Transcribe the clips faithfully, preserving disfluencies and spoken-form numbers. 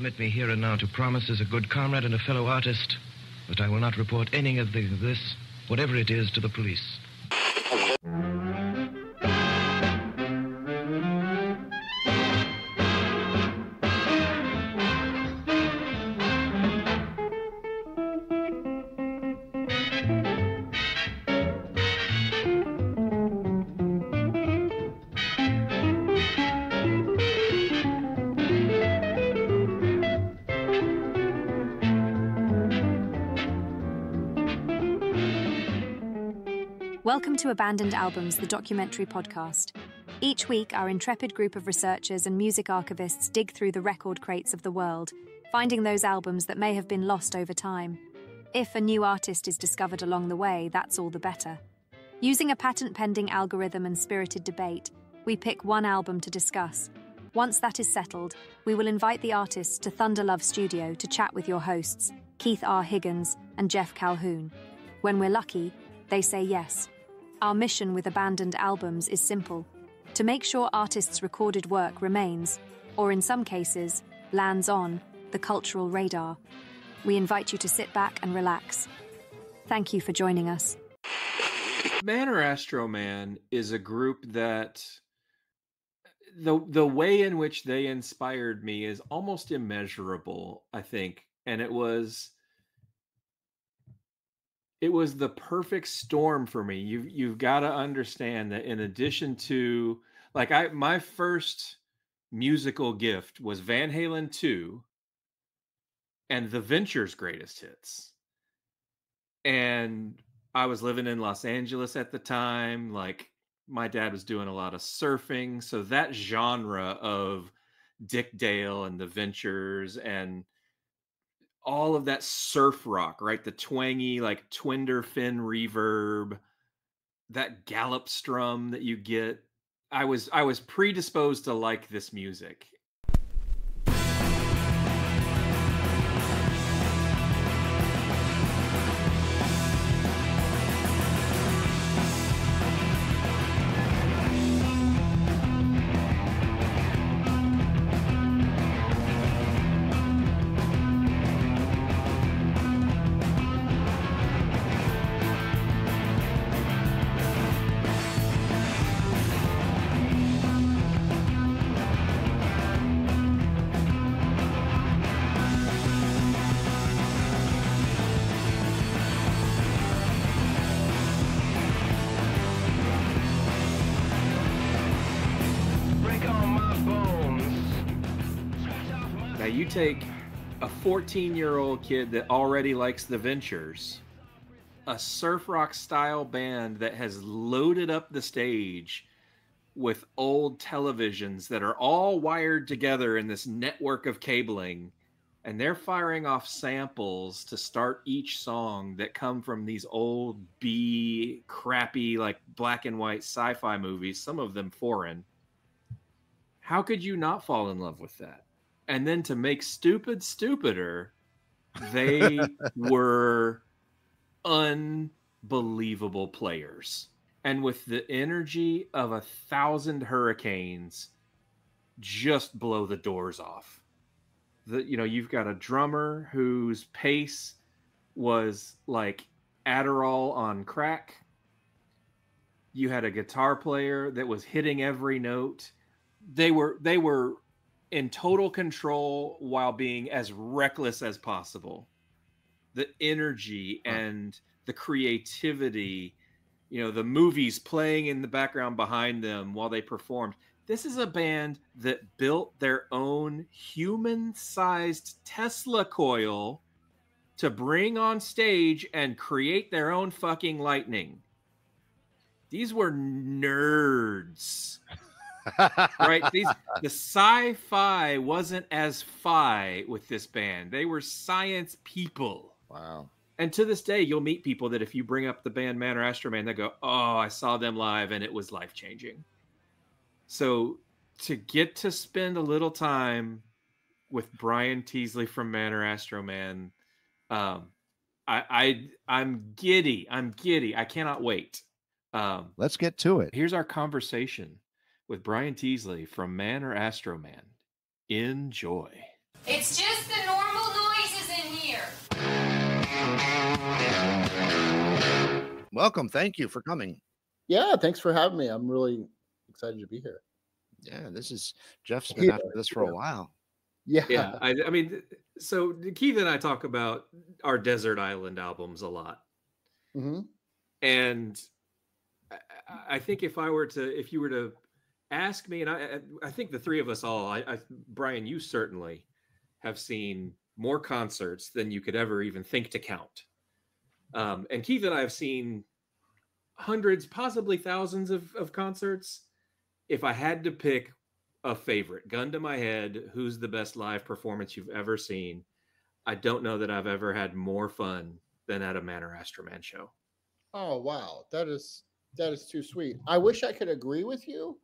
permit me here and now to promise as a good comrade and a fellow artist that I will not report any of the, this, whatever it is, to the police. Welcome to Abandoned Albums, the documentary podcast. Each week, our intrepid group of researchers and music archivists dig through the record crates of the world, finding those albums that may have been lost over time. If a new artist is discovered along the way, that's all the better. Using a patent-pending algorithm and spirited debate, we pick one album to discuss. Once that is settled, we will invite the artists to Thunder Love Studio to chat with your hosts, Keith R. Higgins and Jeff Calhoun. When we're lucky, they say yes. Our mission with Abandoned Albums is simple: to make sure artists' recorded work remains, or in some cases, lands on, the cultural radar. We invite you to sit back and relax. Thank you for joining us. Man or Astro-man is a group that the the way in which they inspired me is almost immeasurable, I think. And it was It was the perfect storm for me. You've you've got to understand that in addition to, like, I my first musical gift was Van Halen two and The Ventures' greatest hits. And I was living in Los Angeles at the time. Like, my dad was doing a lot of surfing, so that genre of Dick Dale and The Ventures and all of that surf rock, right? The twangy, like, Twinder fin reverb, that gallop strum that you get. I was I was predisposed to like this music. You take a fourteen-year-old kid that already likes the Ventures, a surf rock style band that has loaded up the stage with old televisions that are all wired together in this network of cabling, and they're firing off samples to start each song that come from these old B crappy, like, black and white sci-fi movies, some of them foreign. How could you not fall in love with that? And then to make stupid stupider, they were unbelievable players. And with the energy of a thousand hurricanes, just blow the doors off. The, you know, you've got a drummer whose pace was like Adderall on crack. You had a guitar player that was hitting every note. They were, they were, in total control while being as reckless as possible. The energy and the creativity, you know, the movies playing in the background behind them while they performed. This is a band that built their own human-sized Tesla coil to bring on stage and create their own fucking lightning. These were nerds. Right? These the sci-fi wasn't as fi with this band. They were science people. Wow. And to this day, you'll meet people that if you bring up the band Man or Astro-man, they go, "Oh, I saw them live and it was life-changing." So to get to spend a little time with Brian Teasley from Man or Astro-man, um, I, I I'm giddy. I'm giddy. I cannot wait. Um, Let's get to it. Here's our conversation with Brian Teasley from Man or Astro-man. Enjoy. It's just the normal noises in here. Welcome. Thank you for coming. Yeah, thanks for having me. I'm really excited to be here. Yeah, this is Jeff's been Yeah, after this for yeah. a while. Yeah. Yeah, I, I mean, so Keith and I talk about our desert island albums a lot, hmm and I, I think if I were to, if you were to ask me, and I, I think the three of us all, I, I, Brian, you certainly have seen more concerts than you could ever even think to count, um, and Keith and I have seen hundreds, possibly thousands of, of concerts. If I had to pick a favorite, gun to my head, who's the best live performance you've ever seen, I don't know that I've ever had more fun than at a Manor Astro-man show. Oh wow, that is that is too sweet. I wish I could agree with you.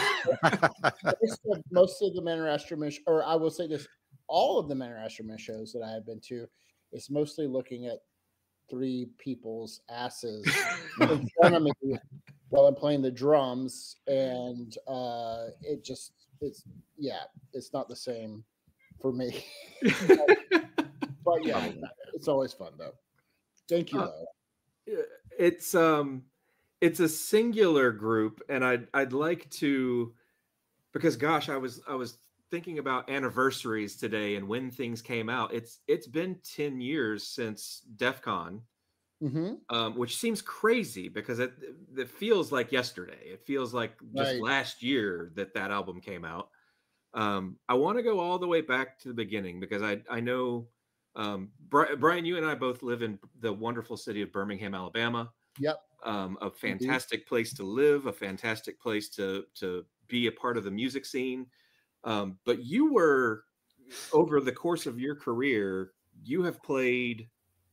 most, of, most of the Manor Astro-man, sh- or I will say this, all of the Manor Astro-man shows that I have been to, is mostly looking at three people's asses in front of me while I'm playing the drums, and uh, it just it's yeah, it's not the same for me. but, but yeah, it's always fun though. Thank you Uh, though. it's um it's a singular group, and I'd I'd like to, because gosh, I was I was thinking about anniversaries today and when things came out. It's it's been ten years since DEF CON. Mm-hmm. Um, which seems crazy because it it feels like yesterday. It feels like just Right. last year that that album came out. Um, I want to go all the way back to the beginning because I I know um, Bri- Brian, you and I both live in the wonderful city of Birmingham, Alabama. Yep. Um, a fantastic place to live, a fantastic place to to be a part of the music scene. Um, but you were, over the course of your career, you have played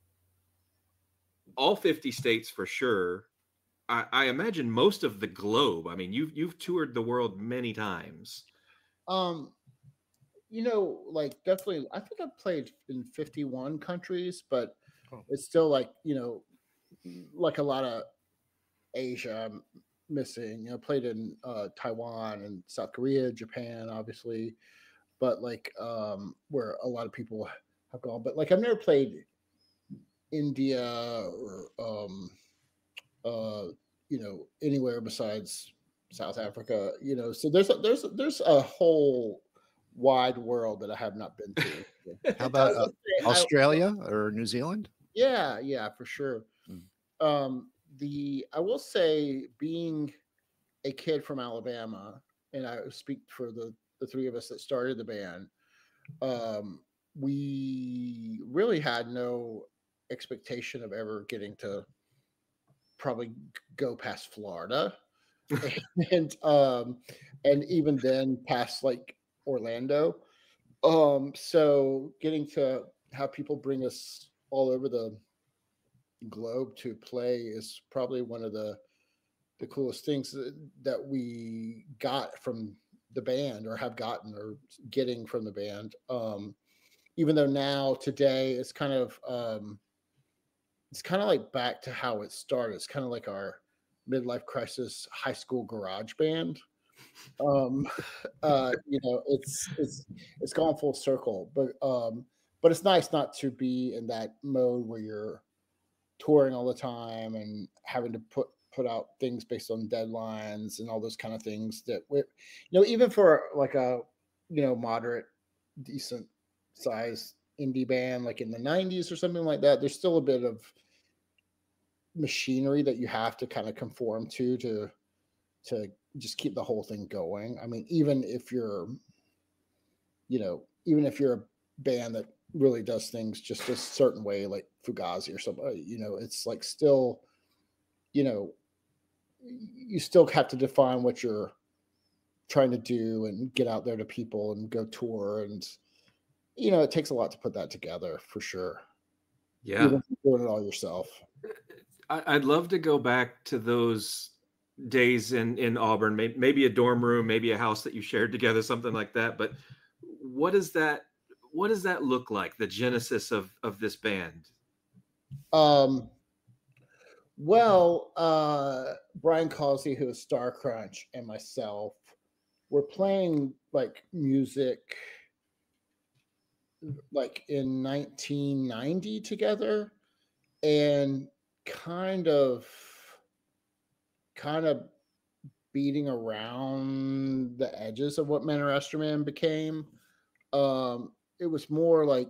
all fifty states for sure. I, I imagine most of the globe. I mean, you've you've toured the world many times. Um, you know, like definitely, I think I've played in fifty-one countries, but Oh. it's still like, you know, like a lot of Asia I'm missing. You know, played in uh, Taiwan and South Korea, Japan, obviously, but like um, where a lot of people have gone. But like I've never played India or um, uh, you know, anywhere besides South Africa. You know, so there's a, there's a, there's a whole wide world that I have not been to. How about uh, I- Australia or New Zealand? Yeah, yeah, for sure. Mm. Um, the I will say, being a kid from Alabama, and I speak for the the three of us that started the band, um, we really had no expectation of ever getting to probably go past Florida, and um, and even then past like Orlando. Um, so getting to have people bring us all over the globe to play is probably one of the the coolest things that, that we got from the band, or have gotten, or getting from the band. Um, even though now today it's kind of um, it's kind of like back to how it started. It's kind of like our midlife crisis high school garage band. Um, uh, you know, it's it's it's gone full circle, but um, but it's nice not to be in that mode where you're touring all the time and having to put put out things based on deadlines and all those kind of things that we, you know, even for like a, you know, moderate, decent size indie band like in the nineties or something like that, there's still a bit of machinery that you have to kind of conform to to to just keep the whole thing going. I mean, even if you're, you know, even if you're a band that really does things just a certain way, like Fugazi or something, you know, it's like still, you know, you still have to define what you're trying to do and get out there to people and go tour. And, you know, it takes a lot to put that together for sure. Yeah. Even if you're doing it all yourself. I, I'd love to go back to those days in, in Auburn, maybe, maybe a dorm room, maybe a house that you shared together, something like that. But what does that, what does that look like? The genesis of, of this band? Um, Well, uh, Brian Causey, who is Star Crunch, and myself were playing like music like in nineteen ninety together, and kind of kind of beating around the edges of what Man or Astro-man became. Um, it was more like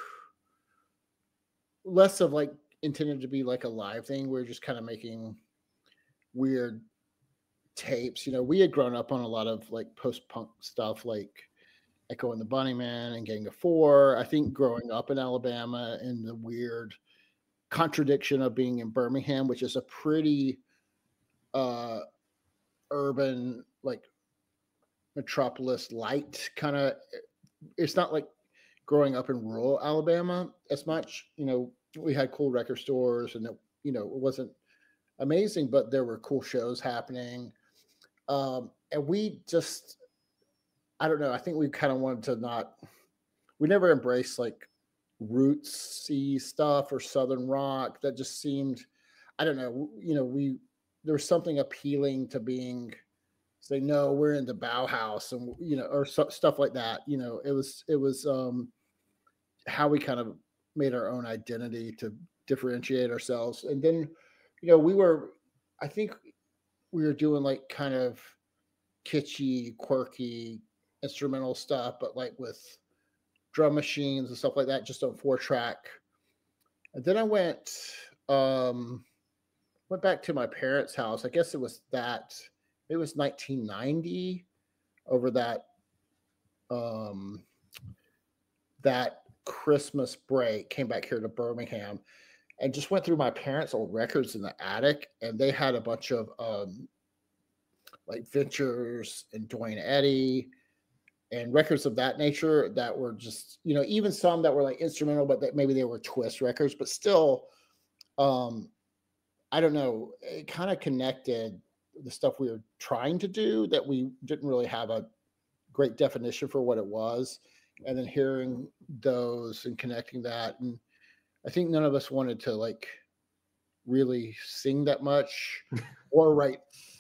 less of like intended to be like a live thing. We are just kind of making weird tapes. You know, we had grown up on a lot of like post-punk stuff like Echo and the Bunnymen and Gang of Four. I think growing up in Alabama and the weird contradiction of being in Birmingham, which is a pretty uh urban, like metropolis light kind of. It's not like growing up in rural Alabama as much. You know, we had cool record stores, and it, you know, it wasn't amazing, but there were cool shows happening. Um, and we just, I don't know. I think we kind of wanted to not. We never embraced like rootsy stuff or southern rock. That just seemed, I don't know. You know, we there was something appealing to being. Say no, we're in the Bauhaus, and you know, or so, stuff like that. You know, it was it was um, how we kind of made our own identity to differentiate ourselves. And then, you know, we were, I think, we were doing like kind of kitschy, quirky instrumental stuff, but like with drum machines and stuff like that, just on four track. And then I went um, went back to my parents' house. I guess it was that. It was nineteen ninety over that um, that Christmas break, came back here to Birmingham and just went through my parents' old records in the attic. And they had a bunch of um, like Ventures and Dwayne Eddy and records of that nature that were just, you know, even some that were like instrumental, but that maybe they were twist records, but still, um, I don't know, it kind of connected the stuff we were trying to do that we didn't really have a great definition for what it was. And then hearing those and connecting that. And I think none of us wanted to like really sing that much or write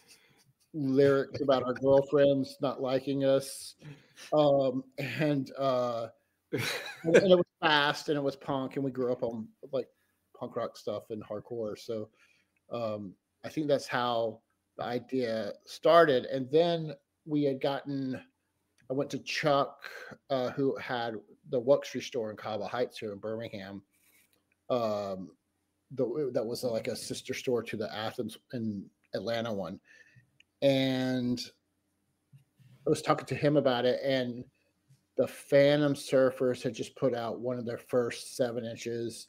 lyrics about our girlfriends not liking us. Um, and, uh, and it was fast and it was punk, and we grew up on like punk rock stuff and hardcore. So um, I think that's how the idea started. And then we had gotten, I went to Chuck, uh, who had the Wuxtry store in Cava Heights here in Birmingham. Um, the, that was like a sister store to the Athens and Atlanta one. And I was talking to him about it, and the Phantom Surfers had just put out one of their first seven inches.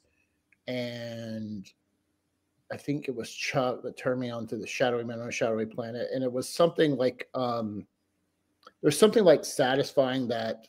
And I think it was Chuck that turned me on to the Shadowy Man on a Shadowy Planet. And it was something like, um, there's something like satisfying that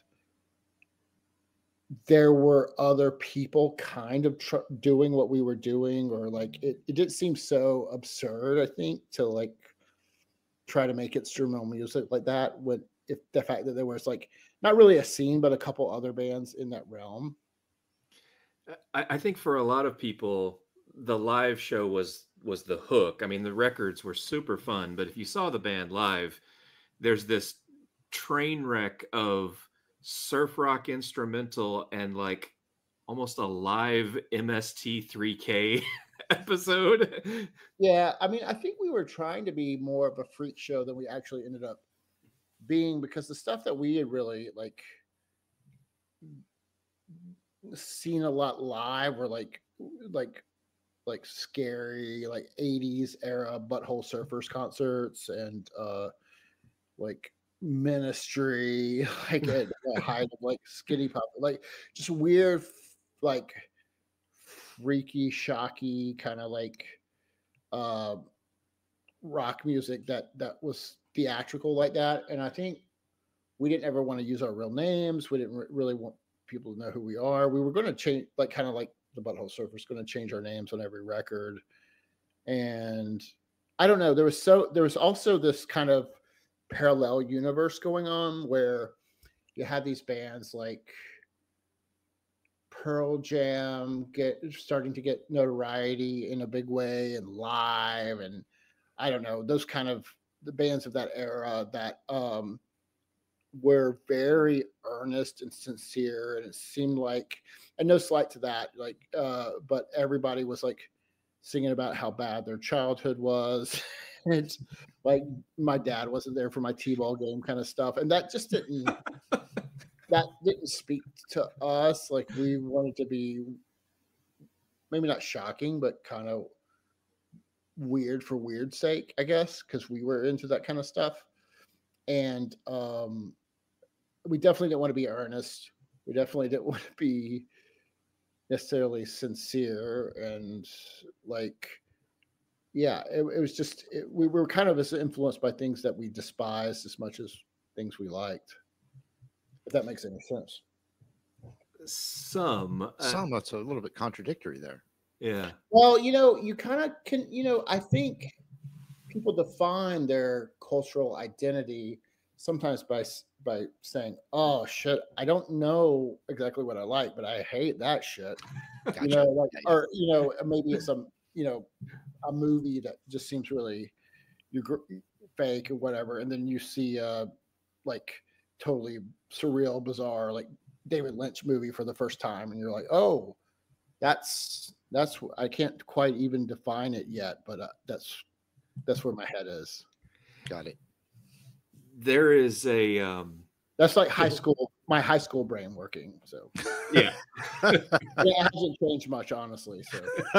there were other people kind of tr- doing what we were doing, or like, it, it didn't seem so absurd, I think, to like try to make instrumental music like that with if the fact that there was like, not really a scene, but a couple other bands in that realm. I, I think for a lot of people, the live show was was the hook. I mean, the records were super fun, but if you saw the band live, there's this train wreck of surf rock instrumental and like almost a live M S T three K episode. Yeah, I mean, I think we were trying to be more of a freak show than we actually ended up being, because the stuff that we had really like seen a lot live were like like like scary, like eighties era Butthole Surfers concerts, and uh like Ministry, like at the height of like Skinny Pop, like just weird, like freaky, shocky kind of like uh rock music that that was theatrical like that. And I think we didn't ever want to use our real names. We didn't re- really want people to know who we are. We were going to change, like kind of like the Butthole Surfers, going to change our names on every record. And I don't know, there was so there was also this kind of parallel universe going on where you had these bands like Pearl Jam get starting to get notoriety in a big way and live, and I don't know, those kind of the bands of that era that um were very earnest and sincere, and it seemed like, and no slight to that, like, uh, but everybody was like singing about how bad their childhood was. And like my dad wasn't there for my t-ball game kind of stuff, and that just didn't that didn't speak to us. Like, we wanted to be maybe not shocking, but kind of weird for weird sake, I guess, because we were into that kind of stuff. And um we definitely didn't want to be earnest. We definitely didn't want to be necessarily sincere, and like, yeah, it, it was just it, we were kind of influenced by things that we despised as much as things we liked, if that makes any sense. Some uh, Some that's a little bit contradictory there. yeah. Well, you know, you kind of can, you know, I think people define their cultural identity sometimes by by saying, "Oh shit, I don't know exactly what I like, but I hate that shit." Gotcha. You know, like, Yeah, yeah. or you know, maybe it's some, you know, a movie that just seems really you gr- fake or whatever, and then you see uh like totally surreal, bizarre, like David Lynch movie for the first time, and you're like, "Oh, that's that's I can't quite even define it yet, but uh, that's that's where my head is." Got it. There is a um That's like high school, my high school brain working. So yeah. yeah, it hasn't changed much, honestly. So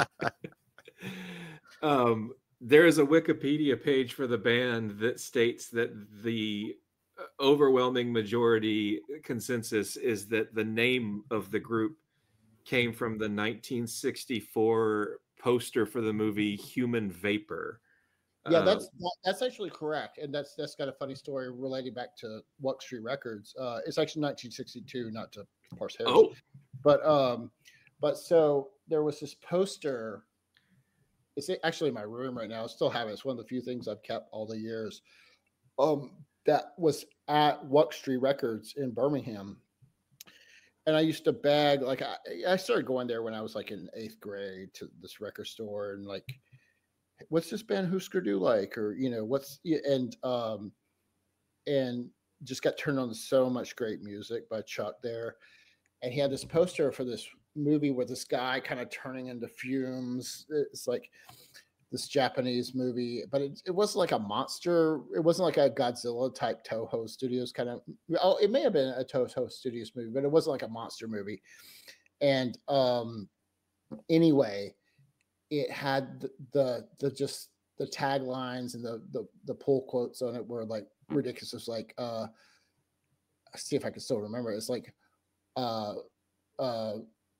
um there is a Wikipedia page for the band that states that the overwhelming majority consensus is that the name of the group came from the nineteen sixty-four poster for the movie Human Vapor. yeah, Uh, that's that, that's actually correct, and that's that's got a funny story relating back to Walk Street Records. Uh, it's actually nineteen sixty-two, not to parse hairs. oh, But um, but so there was this poster. It's actually in my room right now. I still have it. It's one of the few things I've kept all the years. Um, that was at Walk Street Records in Birmingham, and I used to bag, like, I, I started going there when I was like in eighth grade to this record store, and like, what's this band Husker Du like, or you know, what's and um, and just got turned on to so much great music by Chuck there. And he had this poster for this movie with this guy kind of turning into fumes. It's like this Japanese movie, but it, it wasn't like a monster. It wasn't like a Godzilla type Toho Studios kind of. Oh, it may have been a Toho Studios movie, but it wasn't like a monster movie. And um, anyway, it had the, the the just the taglines and the the the pull quotes on it were like ridiculous. It's like, uh, see if I can still remember. It's like, uh, uh,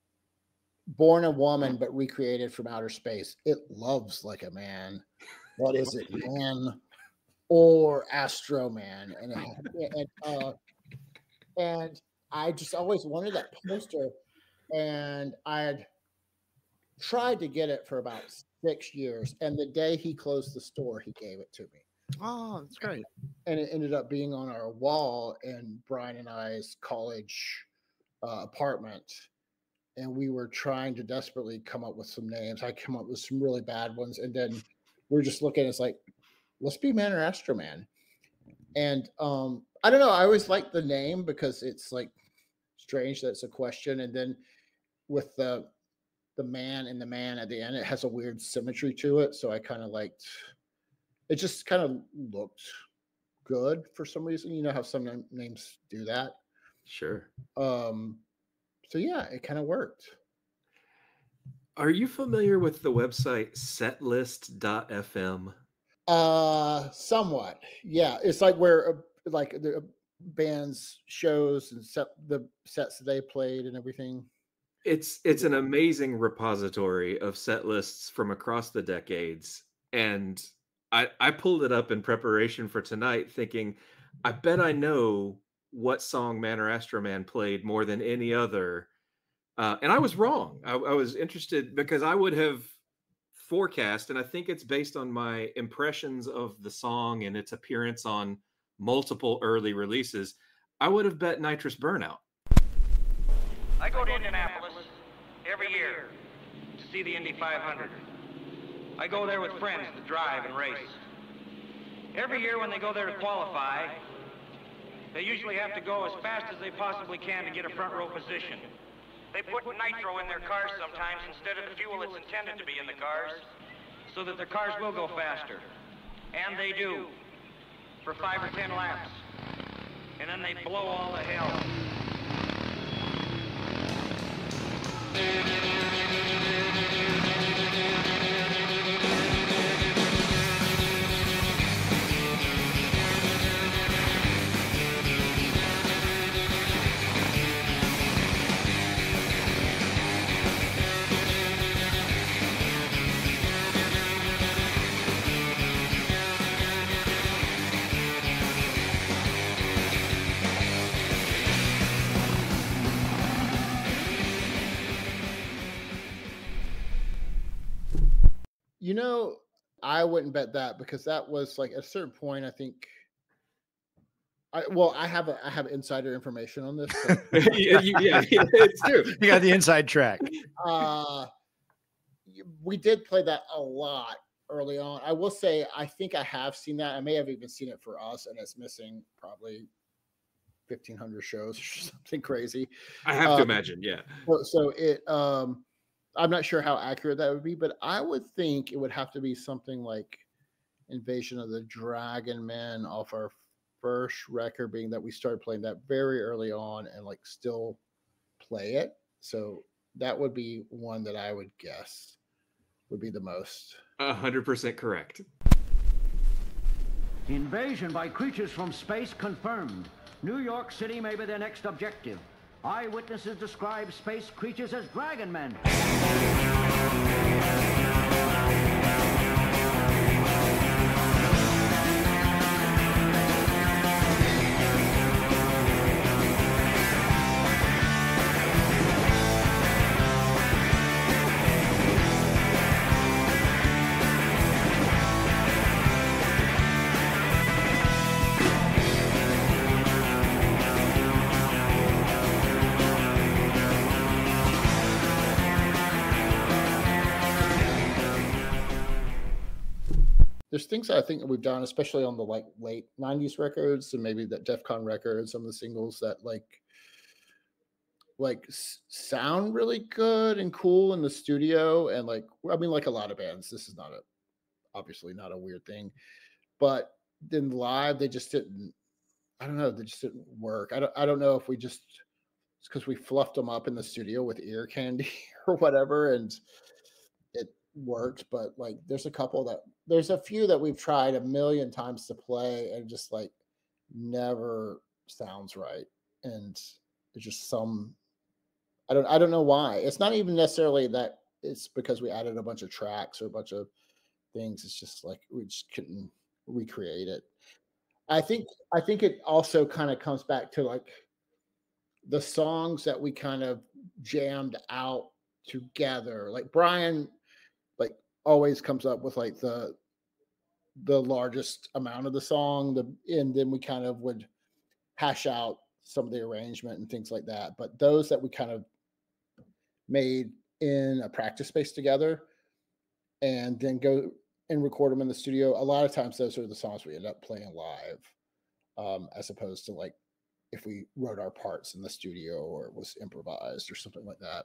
born a woman but recreated from outer space. It loves like a man. What is it, man? Or Astro-man? And and uh, and I just always wanted that poster, and I had tried to get it for about six years. And the day he closed the store, he gave it to me. Oh, that's great. And it ended up being on our wall in Brian and I's college uh, apartment. And we were trying to desperately come up with some names. I come up with some really bad ones. And then we we're just looking, it's like, let's be Man or Astro-man. And um, I don't know. I always like the name because it's like strange that it's a question. And then with the the man and the man at the end, it has a weird symmetry to it. So I kind of liked, it just kind of looked good for some reason. You know how some names do that? sure. Um, so yeah, it kind of worked. Are you familiar with the website setlist dot f m? Uh, somewhat. Yeah. It's like where, uh, like the band's shows and set the sets that they played and everything. It's it's an amazing repository of set lists from across the decades. And I, I pulled it up in preparation for tonight thinking, I bet I know what song Man or Astro-man played more than any other. Uh, and I was wrong. I, I was interested because I would have forecast, and I think it's based on my impressions of the song and its appearance on multiple early releases. I would have bet Nitrous Burnout. I go to Indianapolis every year to see the Indy five hundred. I go there with friends to drive and race. Every year when they go there to qualify, They usually have to go as fast as they possibly can to get a front row position. They put nitro in their cars sometimes instead of the fuel that's intended to be in the cars, so that their cars will go faster. And they do, for five or ten laps. And then they blow all the hell. You know, I wouldn't bet that because that was like at a certain point, I think. I, well, I have a, I have insider information on this. So. yeah, you, yeah, yeah, it's true. You got the inside track. Uh, we did play that a lot early on. I will say, I think I have seen that. I may have even seen it for us, and it's missing probably fifteen hundred shows or something crazy. I have um, to imagine, yeah. So, so it, um, I'm not sure how accurate that would be, but I would think it would have to be something like Invasion of the Dragon Men off our first record, being that we started playing that very early on and like still play it. So that would be one that I would guess would be the most. A hundred percent correct. Invasion by creatures from space confirmed. New York City may be their next objective. Eyewitnesses describe space creatures as dragon men. There's things that I think that we've done, especially on the like late nineties records and maybe that DEF CON record, some of the singles that like like s- sound really good and cool in the studio. And like, I mean, like a lot of bands, this is not a, obviously not a weird thing, but then live, they just didn't, I don't know, they just didn't work. I don't, I don't know if we just, it's because we fluffed them up in the studio with ear candy or whatever. And it worked, but like there's a couple that there's a few that we've tried a million times to play and just like never sounds right. And it's just some I don't I don't know why. It's not even necessarily that it's because we added a bunch of tracks or a bunch of things. It's just like we just couldn't recreate it. I think I think it also kind of comes back to like the songs that we kind of jammed out together. Like Brian like always comes up with like the the largest amount of the song, the and then we kind of would hash out some of the arrangement and things like that. But those that we kind of made in a practice space together and then go and record them in the studio, a lot of times those are the songs we end up playing live, um, as opposed to like if we wrote our parts in the studio or it was improvised or something like that.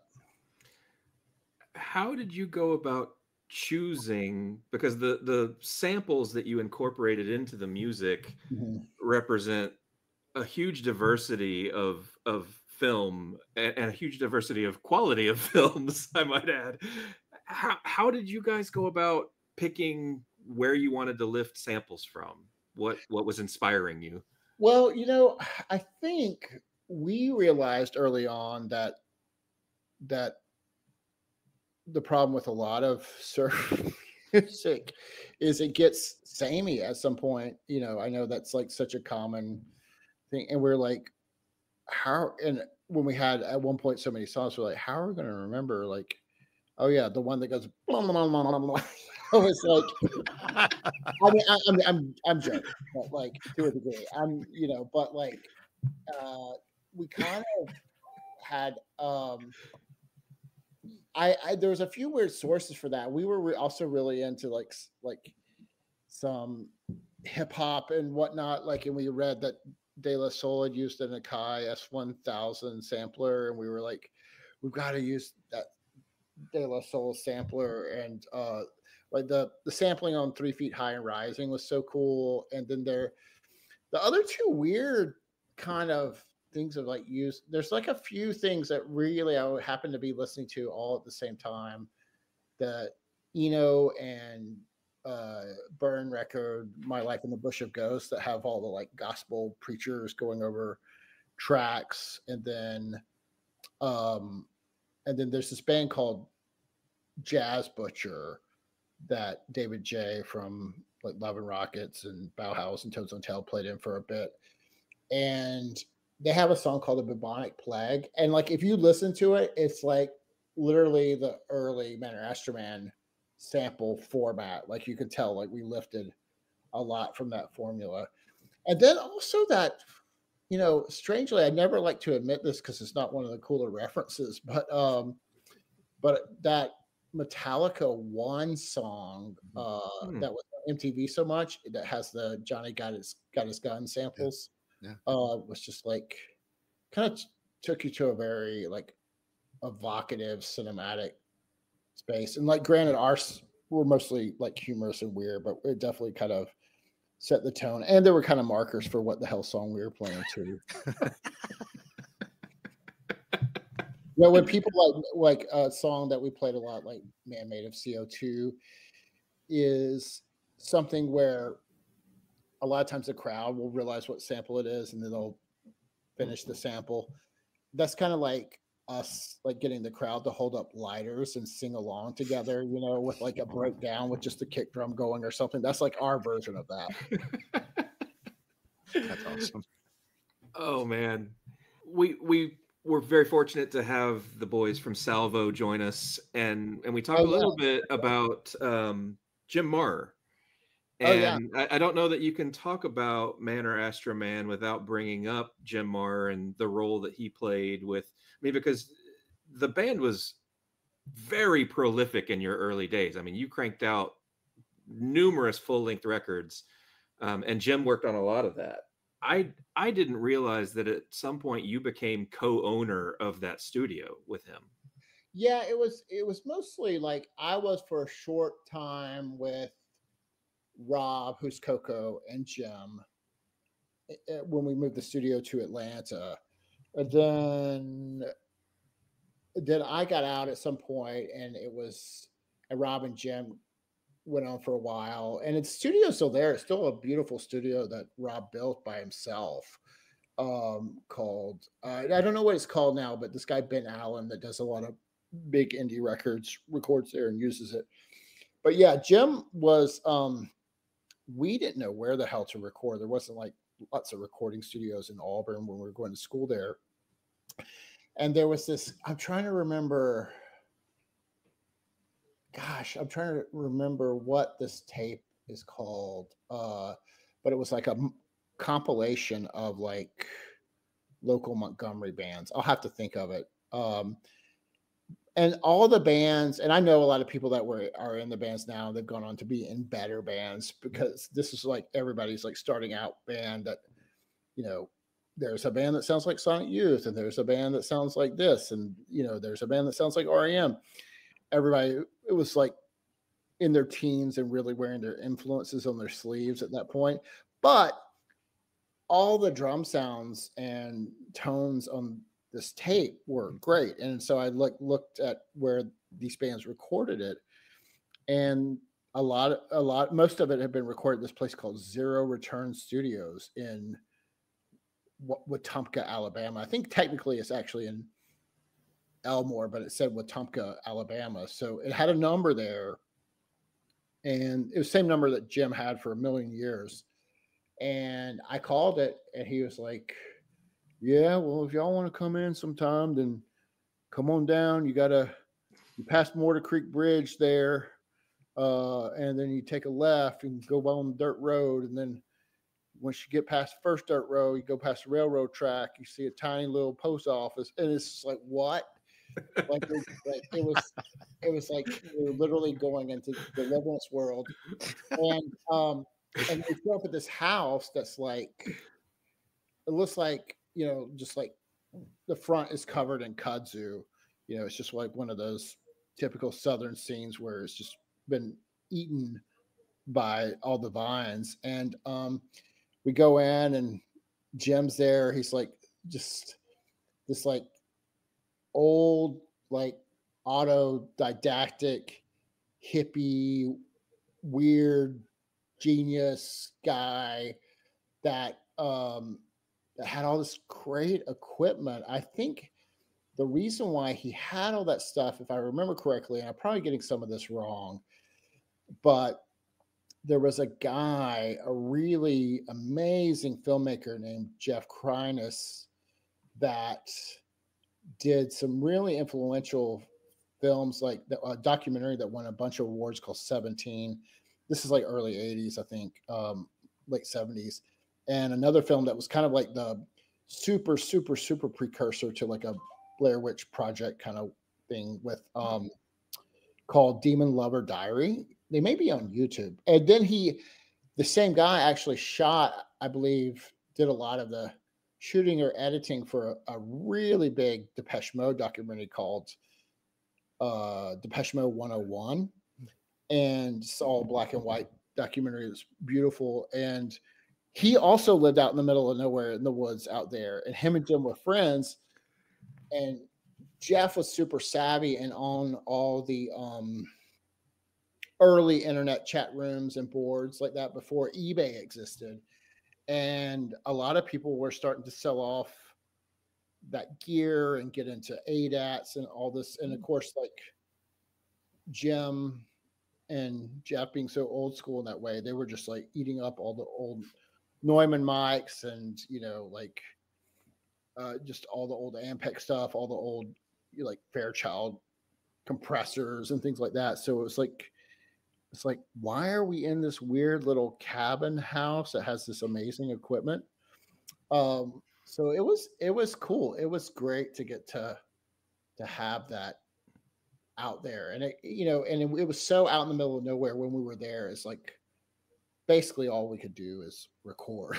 How did you go about choosing, because the the samples that you incorporated into the music mm-hmm. represent a huge diversity of of film and, and a huge diversity of quality of films, I might add. How how did you guys go about picking where you wanted to lift samples from? What what was inspiring you? Well, you know, I think we realized early on that that the problem with a lot of surf music is it gets samey at some point. You know, I know that's like such a common thing. And we're like, how, and when we had at one point so many songs, we're like, how are we going to remember? Like, oh yeah, the one that goes, blah, blah, blah, blah, blah. It's like, I mean, I, I'm, I'm, I'm joking, but like to a degree, I'm, you know, but like, uh, we kind of had, um, I, I there was a few weird sources for that. We were re- also really into like like some hip hop and whatnot. Like, and we read that De La Soul had used an Akai S one thousand sampler, and we were like, we've got to use that De La Soul sampler. And uh, like the the sampling on Three Feet High and Rising was so cool. And then there, the other two weird kind of things of like use. There's like a few things that really I would happen to be listening to all at the same time. The Eno and uh, Burn record, My Life in the Bush of Ghosts, that have all the like gospel preachers going over tracks, and then um, and then there's this band called Jazz Butcher that David J from like Love and Rockets and Bauhaus and Toads on Tail played in for a bit, and they have a song called The Bubonic Plague, and like if you listen to it, it's like literally the early Man or Astro-man sample format. Like you could tell, like we lifted a lot from that formula. And then also that, you know, strangely, I never like to admit this because it's not one of the cooler references, but um, but that Metallica One song uh, hmm. that was on M T V so much, that has the Johnny Got His Got His Gun samples. Yeah. Uh, was just like kind of t- took you to a very like evocative cinematic space. And like granted, ours were mostly like humorous and weird, but it definitely kind of set the tone. And there were kind of markers for what the hell song we were playing too. Well, when people like like a song that we played a lot, like Man Made of C O two, is something where a lot of times the crowd will realize what sample it is and then they'll finish the sample. That's kind of like us like getting the crowd to hold up lighters and sing along together, you know, with like a breakdown with just the kick drum going or something. That's like our version of that. That's awesome. Oh man. We we were very fortunate to have the boys from Salvo join us, and and we talked oh, a little yeah. bit about um Jim Marr. And oh, yeah. I, I don't know that you can talk about Man or Astro-man without bringing up Jim Marr and the role that he played with, I mean, because the band was very prolific in your early days. I mean, you cranked out numerous full-length records, um, and Jim worked on a lot of that. I I didn't realize that at some point you became co-owner of that studio with him. Yeah, it was it was mostly like I was for a short time with Rob, who's Coco, and Jim when we moved the studio to Atlanta. And then then I got out at some point, and it was and Rob and Jim went on for a while, and its studio's still there. It's still a beautiful studio that Rob built by himself, um, called uh, I don't know what it's called now, but this guy Ben Allen that does a lot of big indie records records there and uses it. But yeah, Jim was um we didn't know where the hell to record. There wasn't like lots of recording studios in Auburn when we were going to school there. And there was this, I'm trying to remember, gosh, I'm trying to remember what this tape is called. Uh, but it was like a compilation of like local Montgomery bands. I'll have to think of it. Um, And all the bands, and I know a lot of people that were are in the bands now, they've gone on to be in better bands, because this is like everybody's like starting out band that, you know, there's a band that sounds like Sonic Youth, and there's a band that sounds like this, and, you know, there's a band that sounds like R E M. Everybody, it was like in their teens and really wearing their influences on their sleeves at that point. But all the drum sounds and tones on this tape were great. And so I look, looked at where these bands recorded it, and a lot, a lot, most of it had been recorded at this place called Zero Return Studios in Wetumpka, Alabama. I think technically it's actually in Elmore, but it said Wetumpka, Alabama. So it had a number there, and it was the same number that Jim had for a million years. And I called it, and he was like, yeah, well, if y'all want to come in sometime, then come on down. You got to, you pass Mortar Creek Bridge there, uh, and then you take a left and go on the dirt road. And then once you get past the first dirt road, you go past the railroad track, you see a tiny little post office. And it's like, what? Like, it, like it was, it was like we were literally going into the Deliverance world. And, um, and we show up at this house that's like, it looks like, you know, just like the front is covered in kudzu. You know, it's just like one of those typical Southern scenes where it's just been eaten by all the vines. And um, we go in and Jim's there. He's like just this like old, like autodidactic, hippie, weird genius guy that um, that had all this great equipment. I think the reason why he had all that stuff, if I remember correctly, and I'm probably getting some of this wrong, but there was a guy, a really amazing filmmaker named Jeff Kreines that did some really influential films, like the a documentary that won a bunch of awards called seventeen. This is like early eighties, I think, um, late seventies. And another film that was kind of like the super, super, super precursor to like a Blair Witch Project kind of thing with um, called Demon Lover Diary. They may be on YouTube. And then he, the same guy actually shot, I believe, did a lot of the shooting or editing for a, a really big Depeche Mode documentary called uh, Depeche Mode one oh one. And it's all black and white documentary. It's beautiful. And he also lived out in the middle of nowhere in the woods out there. And him and Jim were friends. And Jeff was super savvy and on all the um, early internet chat rooms and boards like that before eBay existed. And a lot of people were starting to sell off that gear and get into A D A Ts and all this. And of course, like Jim and Jeff being so old school in that way, they were just like eating up all the old Neumann mics and, you know, like uh, just all the old Ampeg stuff, all the old you know, like Fairchild compressors and things like that. So it was like, it's like, why are we in this weird little cabin house that has this amazing equipment? Um, so it was, it was cool. It was great to get to, to have that out there. And it, you know, and it, it was so out in the middle of nowhere when we were there. It's like, basically all we could do is record.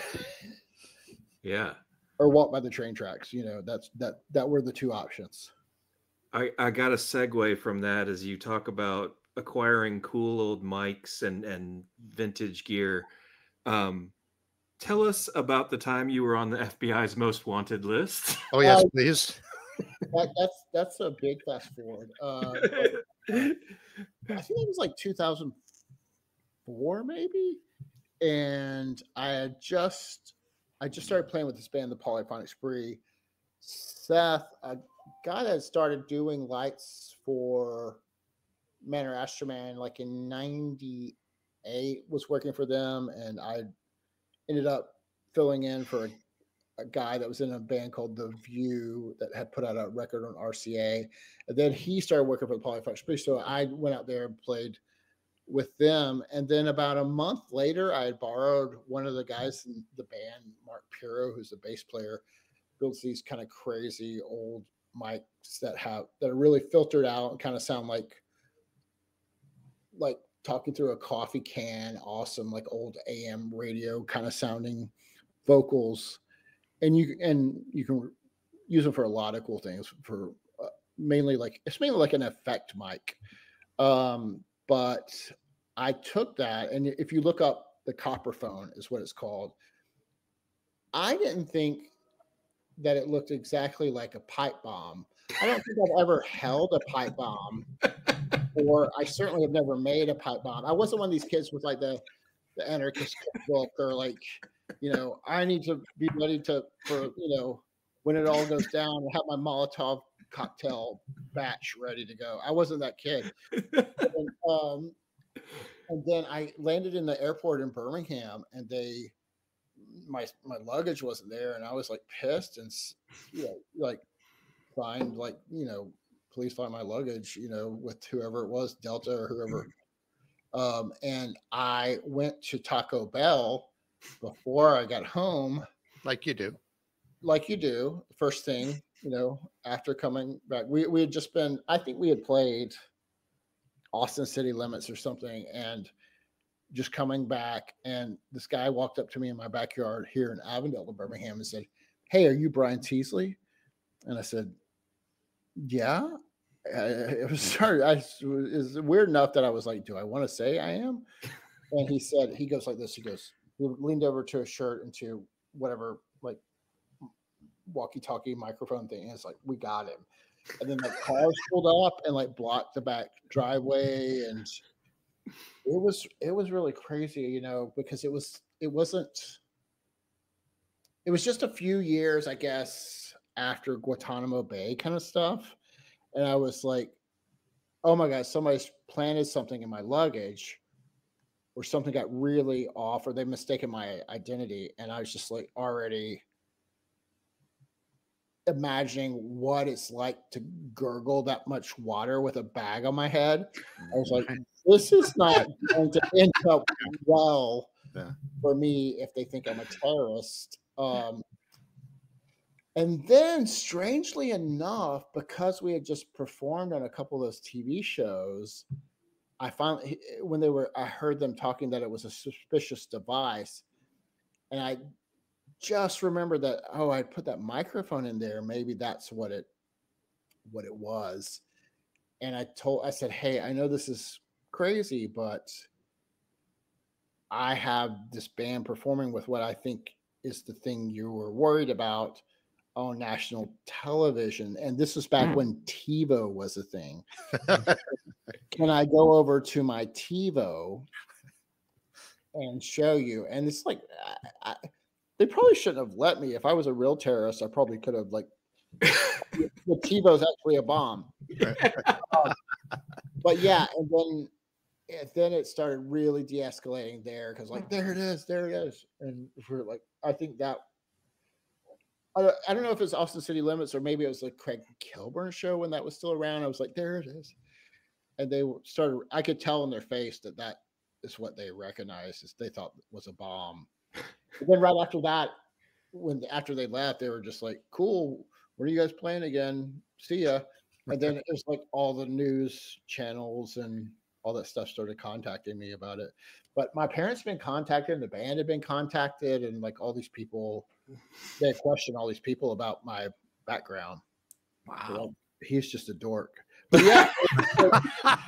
Yeah. Or walk by the train tracks. You know, that's, that, that were the two options. I, I got a segue from that as you talk about acquiring cool old mics and, and vintage gear. Um, tell us about the time you were on the F B I's most wanted list. Oh, yes, Uh, please. That, that's that's a big fast forward. Uh, but, uh, I think it was like two thousand four, maybe. And I had just I just started playing with this band, the Polyphonic Spree. Seth, a guy that started doing lights for Manor Astro-man like in ninety-eight, was working for them, and I ended up filling in for a, a guy that was in a band called The View that had put out a record on R C A. And then he started working for the Polyphonic Spree, so I went out there and played with them. And then about a month later, I had borrowed one of the guys in the band, Mark Piro, who's the bass player, builds these kind of crazy old mics that have that are really filtered out and kind of sound like like talking through a coffee can. Awesome, like old A M radio kind of sounding vocals. And you and you can use them for a lot of cool things. For uh, mainly like it's mainly like an effect mic. Um, but I took that, and if you look up the Copperphone, is what it's called. I didn't think that it looked exactly like a pipe bomb. I don't think I've ever held a pipe bomb, or I certainly have never made a pipe bomb. I wasn't one of these kids with like the the anarchist book, or like, you know, I need to be ready to for you know when it all goes down and have my Molotov cocktail batch ready to go. I wasn't that kid. And, um, and then I landed in the airport in Birmingham, and they my my luggage wasn't there, and I was like pissed, and you know like find like you know please find my luggage, you know with whoever it was, Delta or whoever. Um, and I went to Taco Bell before I got home, Like you do. like you do. First thing, you know, after coming back, we we had just been. I think we had played Austin City Limits or something, and just coming back, and this guy walked up to me in my backyard here in Avondale, Birmingham, and said, "Hey, are you Brian Teasley?" And I said, "Yeah." I, it was started. I it was weird enough that I was like, "Do I want to say I am?" And he said, he goes like this. He goes, he leaned over to his shirt and to whatever like walkie-talkie microphone thing. And it's like, "We got him." And then like cars pulled up and like blocked the back driveway, and it was it was really crazy, you know, because it was it wasn't it was just a few years, I guess, after Guantanamo Bay kind of stuff. And I was like, "Oh my God, somebody's planted something in my luggage, or something got really off, or they mistaken my identity." And I was just like already imagining what it's like to gurgle that much water with a bag on my head. I was like, this is not going to end up well Yeah. for me if they think I'm a terrorist. Um, and then, strangely enough, because we had just performed on a couple of those T V shows, I finally, when they were, I heard them talking that it was a suspicious device, and I just remember that, oh, I put that microphone in there. Maybe that's what it, what it was. And I told, I said, "Hey, I know this is crazy, but I have this band performing with what I think is the thing you were worried about on national television." And this was back when TiVo was a thing. "Can I go over to my TiVo and show you?" And it's like, I, I, they probably shouldn't have let me. If I was a real terrorist, I probably could have like, the TiVo's actually a bomb. um, but yeah, and then and then it started really de-escalating there, because like, there it is, there it is. And we're like, I think that, I don't, I don't know if it's Austin City Limits or maybe it was like Craig Kilburn show when that was still around. I was like, there it is. And they started, I could tell in their face that that is what they recognized, as they thought was a bomb. And then right after that, when after they left, they were just like, "Cool, when are you guys playing again? See ya." And then it was like all the news channels and all that stuff started contacting me about it. But my parents had been contacted, the band had been contacted, and like all these people, they questioned all these people about my background. Wow. Like, he's just a dork. But yeah, it, it,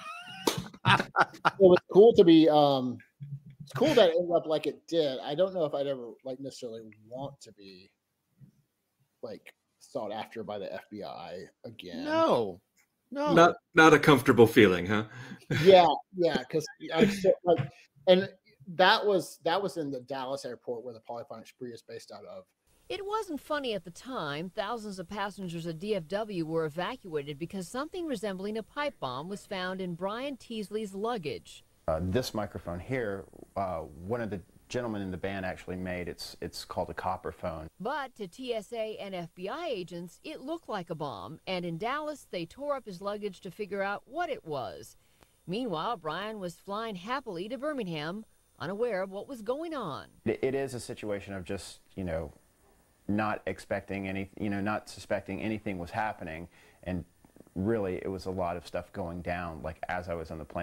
it was cool to be um it's cool that it ended up like it did. I don't know if I'd ever like necessarily want to be like sought after by the F B I again. No, no, Not not a comfortable feeling, huh? Yeah, yeah, because I so, like, and that was that was in the Dallas airport where the Polyphonic Spree is based out of. It wasn't funny at the time. Thousands of passengers at D F W were evacuated because something resembling a pipe bomb was found in Brian Teasley's luggage. Uh, this microphone here, uh, one of the gentlemen in the band actually made. It's it's called a copper phone. But to T S A and F B I agents, it looked like a bomb, and in Dallas, they tore up his luggage to figure out what it was. Meanwhile, Brian was flying happily to Birmingham, unaware of what was going on. It, it is a situation of just, you know, not expecting any, you know, not suspecting anything was happening, and really it was a lot of stuff going down, like as I was on the plane.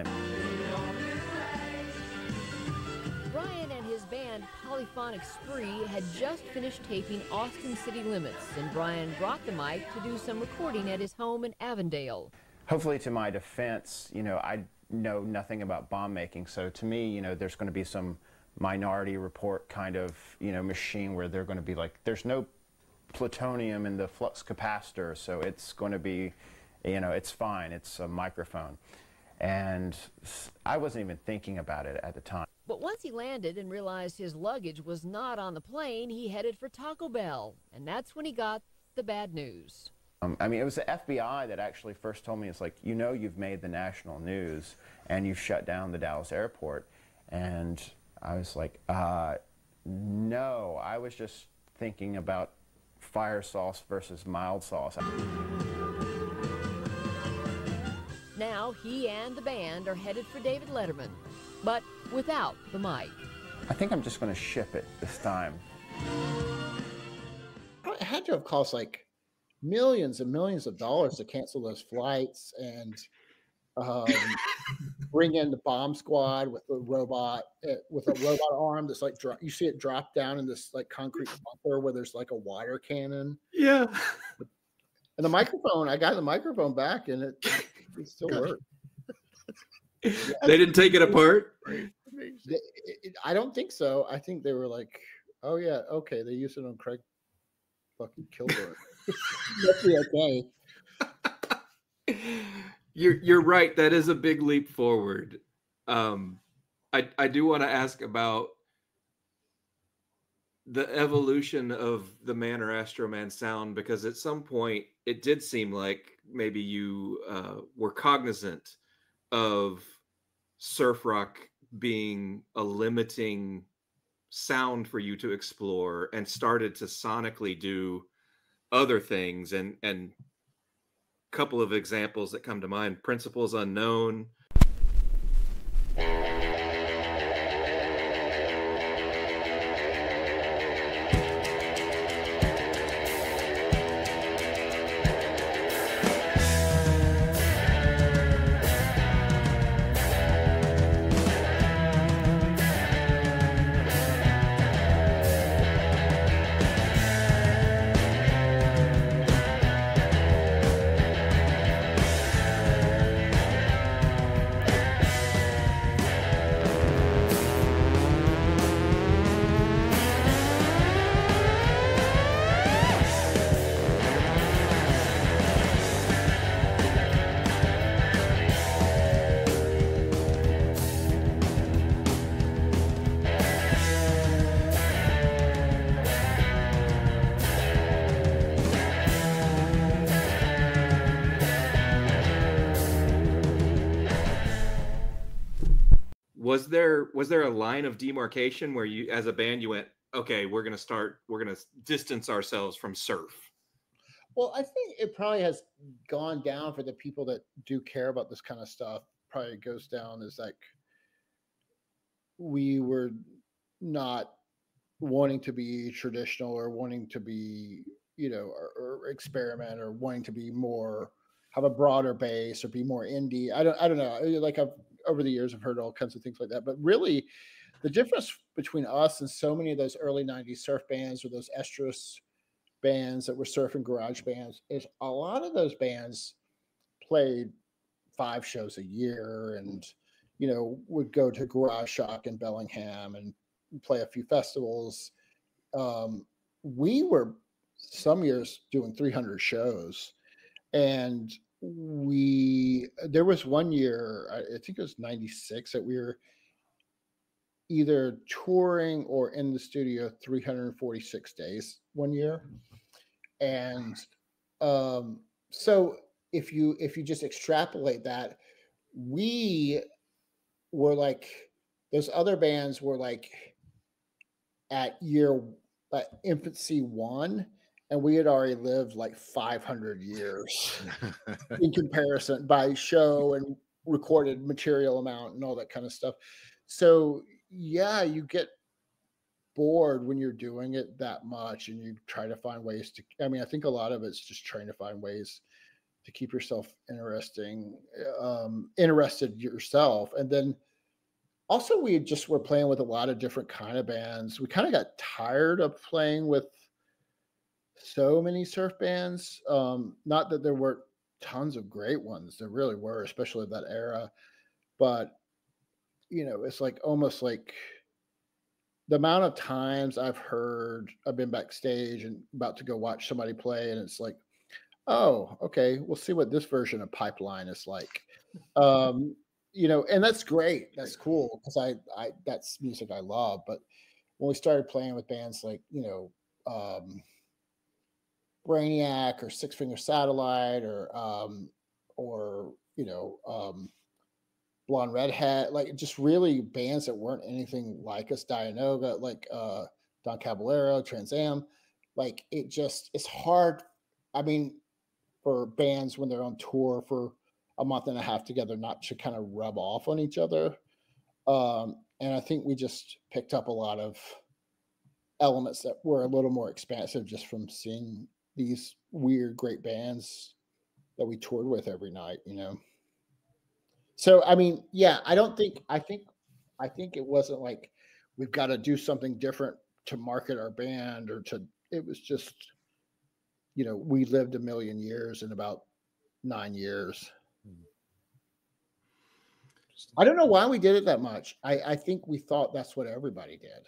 Brian and his band Polyphonic Spree had just finished taping Austin City Limits, and Brian brought the mic to do some recording at his home in Avondale. Hopefully, to my defense, you know, I know nothing about bomb making, so to me, you know, there's going to be some Minority Report kind of, you know, machine where they're going to be like, there's no plutonium in the flux capacitor, so it's going to be, you know, it's fine, it's a microphone. And I wasn't even thinking about it at the time. But once he landed and realized his luggage was not on the plane, he headed for Taco Bell, and that's when he got the bad news. Um, I mean, it was the F B I that actually first told me, it's like, you know, you've made the national news and you've shut down the Dallas airport. And I was like, uh, no, I was just thinking about fire sauce versus mild sauce. Now he and the band are headed for David Letterman, but without the mic. I think I'm just going to ship it this time. It had to have cost like millions and millions of dollars to cancel those flights and um, bring in the bomb squad with the robot uh, with a robot arm that's like dro- you see it drop down in this like concrete bunker where there's like a water cannon. Yeah. And the microphone, I got the microphone back, and it, it still worked. They didn't take it apart. They, it, I don't think so. I think they were like, "Oh yeah, okay." They used it on Craig fucking Kilgore. That's okay. You're you're right. That is a big leap forward. Um, I I do want to ask about the evolution of the Man or Astro-man sound, because at some point it did seem like maybe you uh, were cognizant of surf rock being a limiting sound for you to explore and started to sonically do other things. And and a couple of examples that come to mind: Principles Unknown. Was there was there a line of demarcation where you, as a band, you went, okay, we're gonna start, we're gonna distance ourselves from surf? Well, I think it probably has gone down for the people that do care about this kind of stuff. Probably goes down as like we were not wanting to be traditional or wanting to be, you know, or, or experiment or wanting to be more, have a broader base or be more indie. I don't, I don't know. Like I've, over the years, I've heard all kinds of things like that, but really the difference between us and so many of those early nineties surf bands or those estrus bands that were surfing garage bands is a lot of those bands played five shows a year and, you know, would go to Garage Shock in Bellingham and play a few festivals. Um, we were some years doing three hundred shows, and we, there was one year, I think it was ninety-six, that we were either touring or in the studio three hundred forty-six days one year. And um, so if you, if you just extrapolate that, we were like, those other bands were like at year, uh, infancy one, and we had already lived like five hundred years in comparison by show and recorded material amount and all that kind of stuff. So yeah, you get bored when you're doing it that much, and you try to find ways to, I mean, I think a lot of it's just trying to find ways to keep yourself interesting, um, interested yourself. And then also we just were playing with a lot of different kind of bands. We kind of got tired of playing with so many surf bands. Um, not that there weren't tons of great ones. There really were, especially that era. But, you know, it's like almost like the amount of times I've heard, I've been backstage and about to go watch somebody play, and it's like, oh, okay, we'll see what this version of Pipeline is like. Um, you know, and that's great. That's cool, because I, I, that's music I love. But when we started playing with bands like, you know, um, Brainiac or Six Finger Satellite or, um, or, you know, um, Blonde Redhead, like just really bands that weren't anything like us, Dianoga, like uh, Don Caballero, Trans Am, like it just, it's hard. I mean, for bands when they're on tour for a month and a half together, not to kind of rub off on each other. Um, and I think we just picked up a lot of elements that were a little more expansive just from seeing these weird, great bands that we toured with every night, you know? So I mean, yeah, I don't think I think I think it wasn't like we've got to do something different to market our band or to. It was just, you know, we lived a million years in about nine years. I don't know why we did it that much. I, I think we thought that's what everybody did.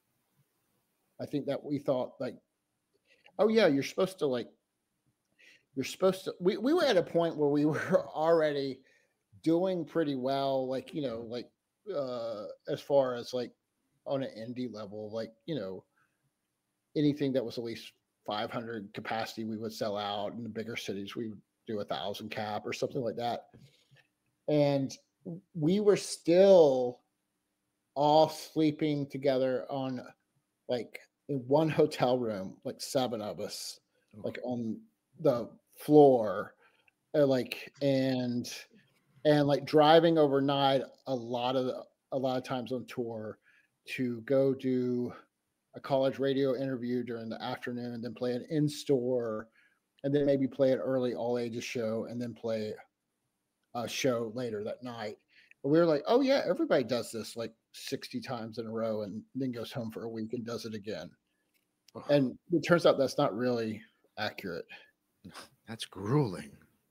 I think that we thought like, oh yeah, you're supposed to like, you're supposed to. We we were at a point where we were already doing pretty well, like, you know, like uh as far as like on an indie level, like, you know, anything that was at least five hundred capacity we would sell out. In the bigger cities we would do a thousand cap or something like that, and we were still all sleeping together on like in one hotel room, like seven of us, like on the floor, uh, like and and like driving overnight a lot of the, a lot of times on tour to go do a college radio interview during the afternoon and then play an in-store and then maybe play an early all ages show and then play a show later that night. But we were like, oh yeah, everybody does this like sixty times in a row and then goes home for a week and does it again. And it turns out that's not really accurate. That's grueling.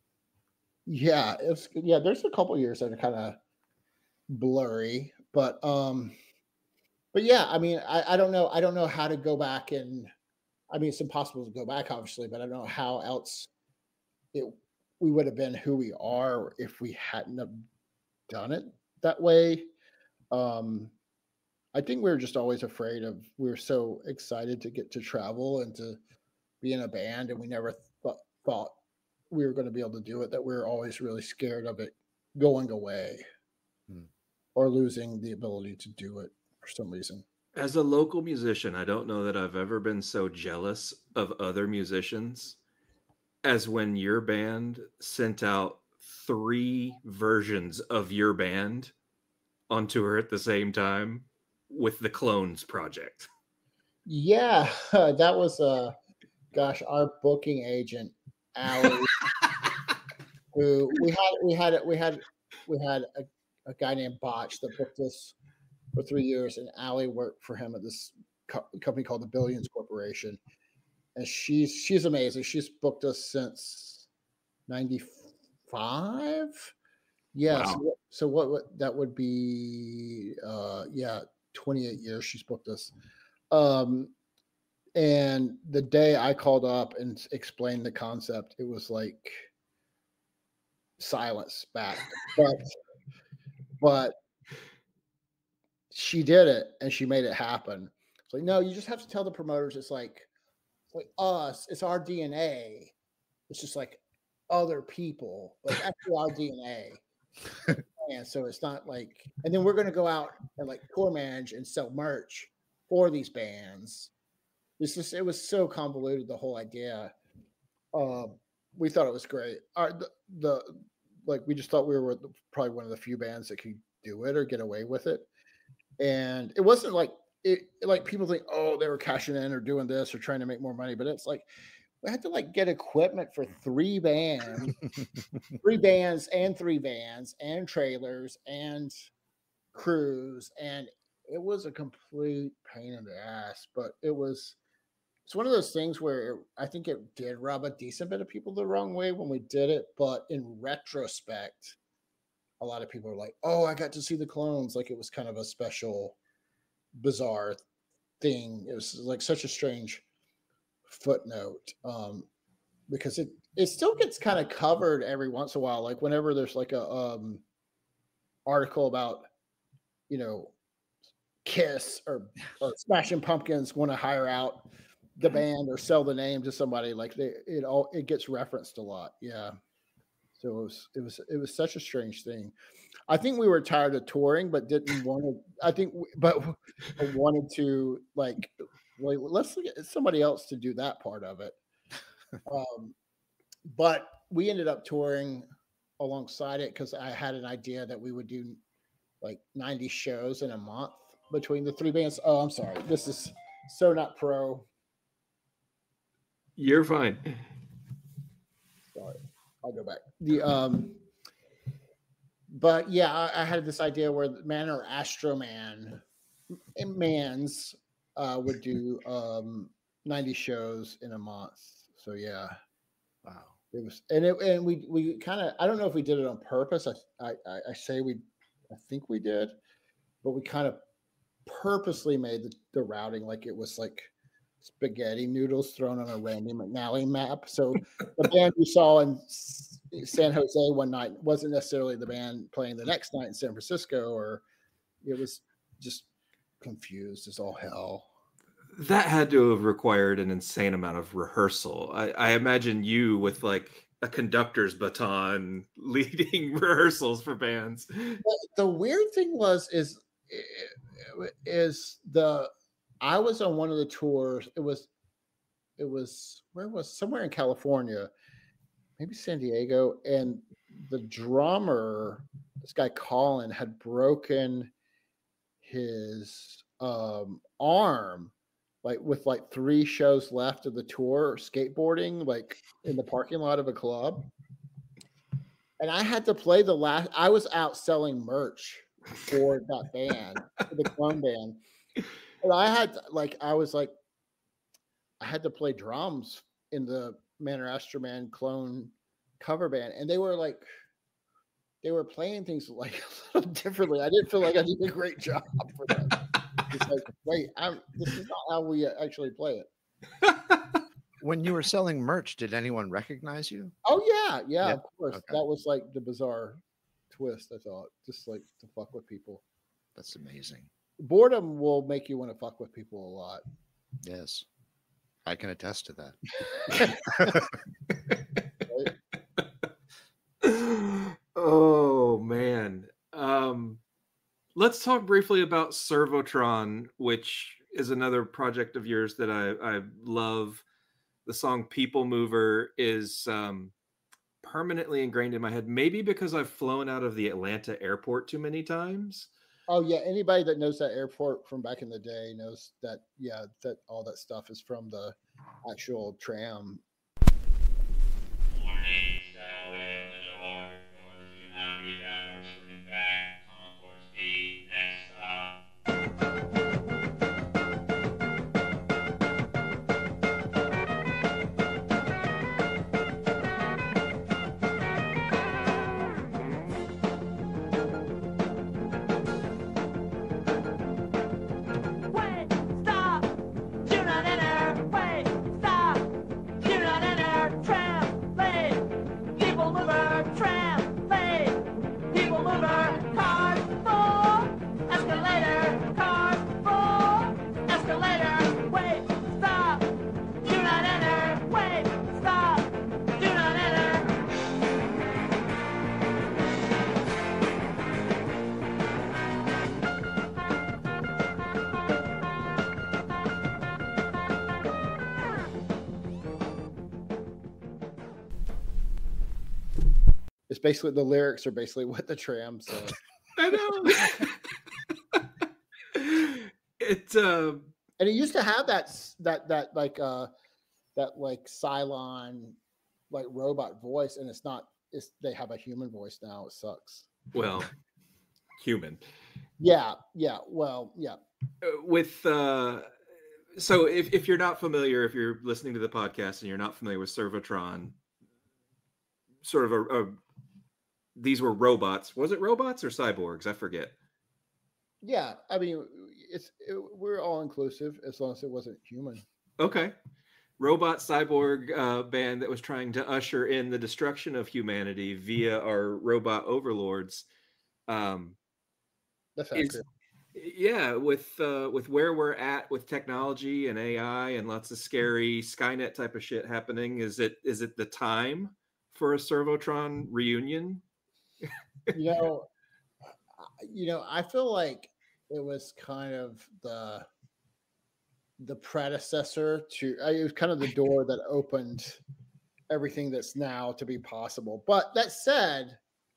Yeah, it's yeah. There's a couple years that are kind of blurry, but um, but yeah. I mean, I, I don't know. I don't know how to go back and. I mean, it's impossible to go back, obviously, but I don't know how else it we would have been who we are if we hadn't have done it that way. Um, I think we were just always afraid of. We were so excited to get to travel and to be in a band, and we never th- thought. we were going to be able to do it, that we were always really scared of it going away hmm. or losing the ability to do it for some reason. As a local musician, I don't know that I've ever been so jealous of other musicians as when your band sent out three versions of your band on tour at the same time with the Clones project. Yeah, that was, uh, gosh, our booking agent, Allie, who we had we had we had we had a, a guy named Botch that booked us for three years, and Allie worked for him at this co- company called the Billions Corporation, and she's she's amazing. She's booked us since ninety-five. Yeah, wow. so, so what, what that would be? Uh, yeah, twenty-eight years she's booked us. Um, and the day I called up and explained the concept, it was like silence back, but but she did it and she made it happen. It's like, no, you just have to tell the promoters it's like it's like us, it's our D N A. It's just like other people, but it's actually our D N A. And so it's not like, and then we're gonna go out and like tour manage and sell merch for these bands. It's just, it was so convoluted, the whole idea. Um, we thought it was great. Our, the, the like we just thought we were probably one of the few bands that could do it or get away with it. And it wasn't like it like people think, oh, they were cashing in or doing this or trying to make more money, but it's like we had to like get equipment for three bands, three bands and three vans and trailers and crews, and it was a complete pain in the ass. But it was it's one of those things where it, I think it did rub a decent bit of people the wrong way when we did it, but in retrospect, a lot of people are like, oh, I got to see the Clones. Like it was kind of a special, bizarre thing. It was like such a strange footnote um, because it, it still gets kind of covered every once in a while. Like whenever there's like a um, article about, you know, Kiss or, or Smashing Pumpkins want to hire out the band or sell the name to somebody, like they, it all, it gets referenced a lot. Yeah. So it was, it was, it was such a strange thing. I think we were tired of touring, but didn't want to, I think, we, but wanted to like, like, let's get somebody else to do that part of it. Um, but we ended up touring alongside it because I had an idea that we would do like ninety shows in a month between the three bands. Oh, I'm sorry. This is so not pro. You're fine. Sorry. I'll go back. The um but yeah, I, I had this idea where the man or Astro-man, and Mans uh, would do um, ninety shows in a month. So yeah, Wow. it was, and it, and we we kind of, I don't know if we did it on purpose. I I, I say we, I think we did, but we kind of purposely made the, the routing like it was like spaghetti noodles thrown on a Randy McNally map. So the band you saw in San Jose one night wasn't necessarily the band playing the next night in San Francisco, or it was just confused as all hell. That had to have required an insane amount of rehearsal. I, I imagine you with like a conductor's baton leading rehearsals for bands. But the weird thing was is is the I was on one of the tours. It was it was where was somewhere in California, maybe San Diego, and the drummer, this guy Colin, had broken his um, arm, like with like three shows left of the tour, skateboarding like in the parking lot of a club, and I had to play the last. I was out selling merch for that band, for the clone band, and I had to, like I was like I had to play drums in the Man or Astro-man clone cover band, and they were like they were playing things like a little differently. I didn't feel like I did a great job for them. It's like, wait, I'm, this is not how we actually play it. When you were selling merch, did anyone recognize you? Oh yeah, yeah, Yeah, of course. okay. That was like the bizarre twist. I thought, just like to fuck with people. That's amazing. Boredom will make you want to fuck with people a lot. Yes, I can attest to that. Right? Oh man. Um, let's talk briefly about Servotron, which is another project of yours that I, I love. The song People Mover is um, permanently ingrained in my head, maybe because I've flown out of the Atlanta airport too many times. Oh yeah, anybody that knows that airport from back in the day knows that. Yeah, that all that stuff is from the actual tram. It's basically the lyrics are basically what the tram says. I know. It uh, and it used to have that that that like uh that like Cylon like robot voice, and it's not. It's they have a human voice now. It sucks. well, human. Yeah, yeah. Well, yeah. With uh, so if if you're not familiar, if you're listening to the podcast and you're not familiar with Servotron, sort of a, a these were robots. Was it robots or cyborgs? I forget. Yeah, I mean, it's it, we're all inclusive as long as it wasn't human. Okay. Robot cyborg uh, band that was trying to usher in the destruction of humanity via our robot overlords. Um, That's is, accurate. yeah, with uh, with where we're at with technology and A I and lots of scary Skynet type of shit happening, is it is it the time for a Servotron reunion? You know, you know, I feel like it was kind of the the predecessor to. It was kind of the door that opened everything that's now to be possible. But that said,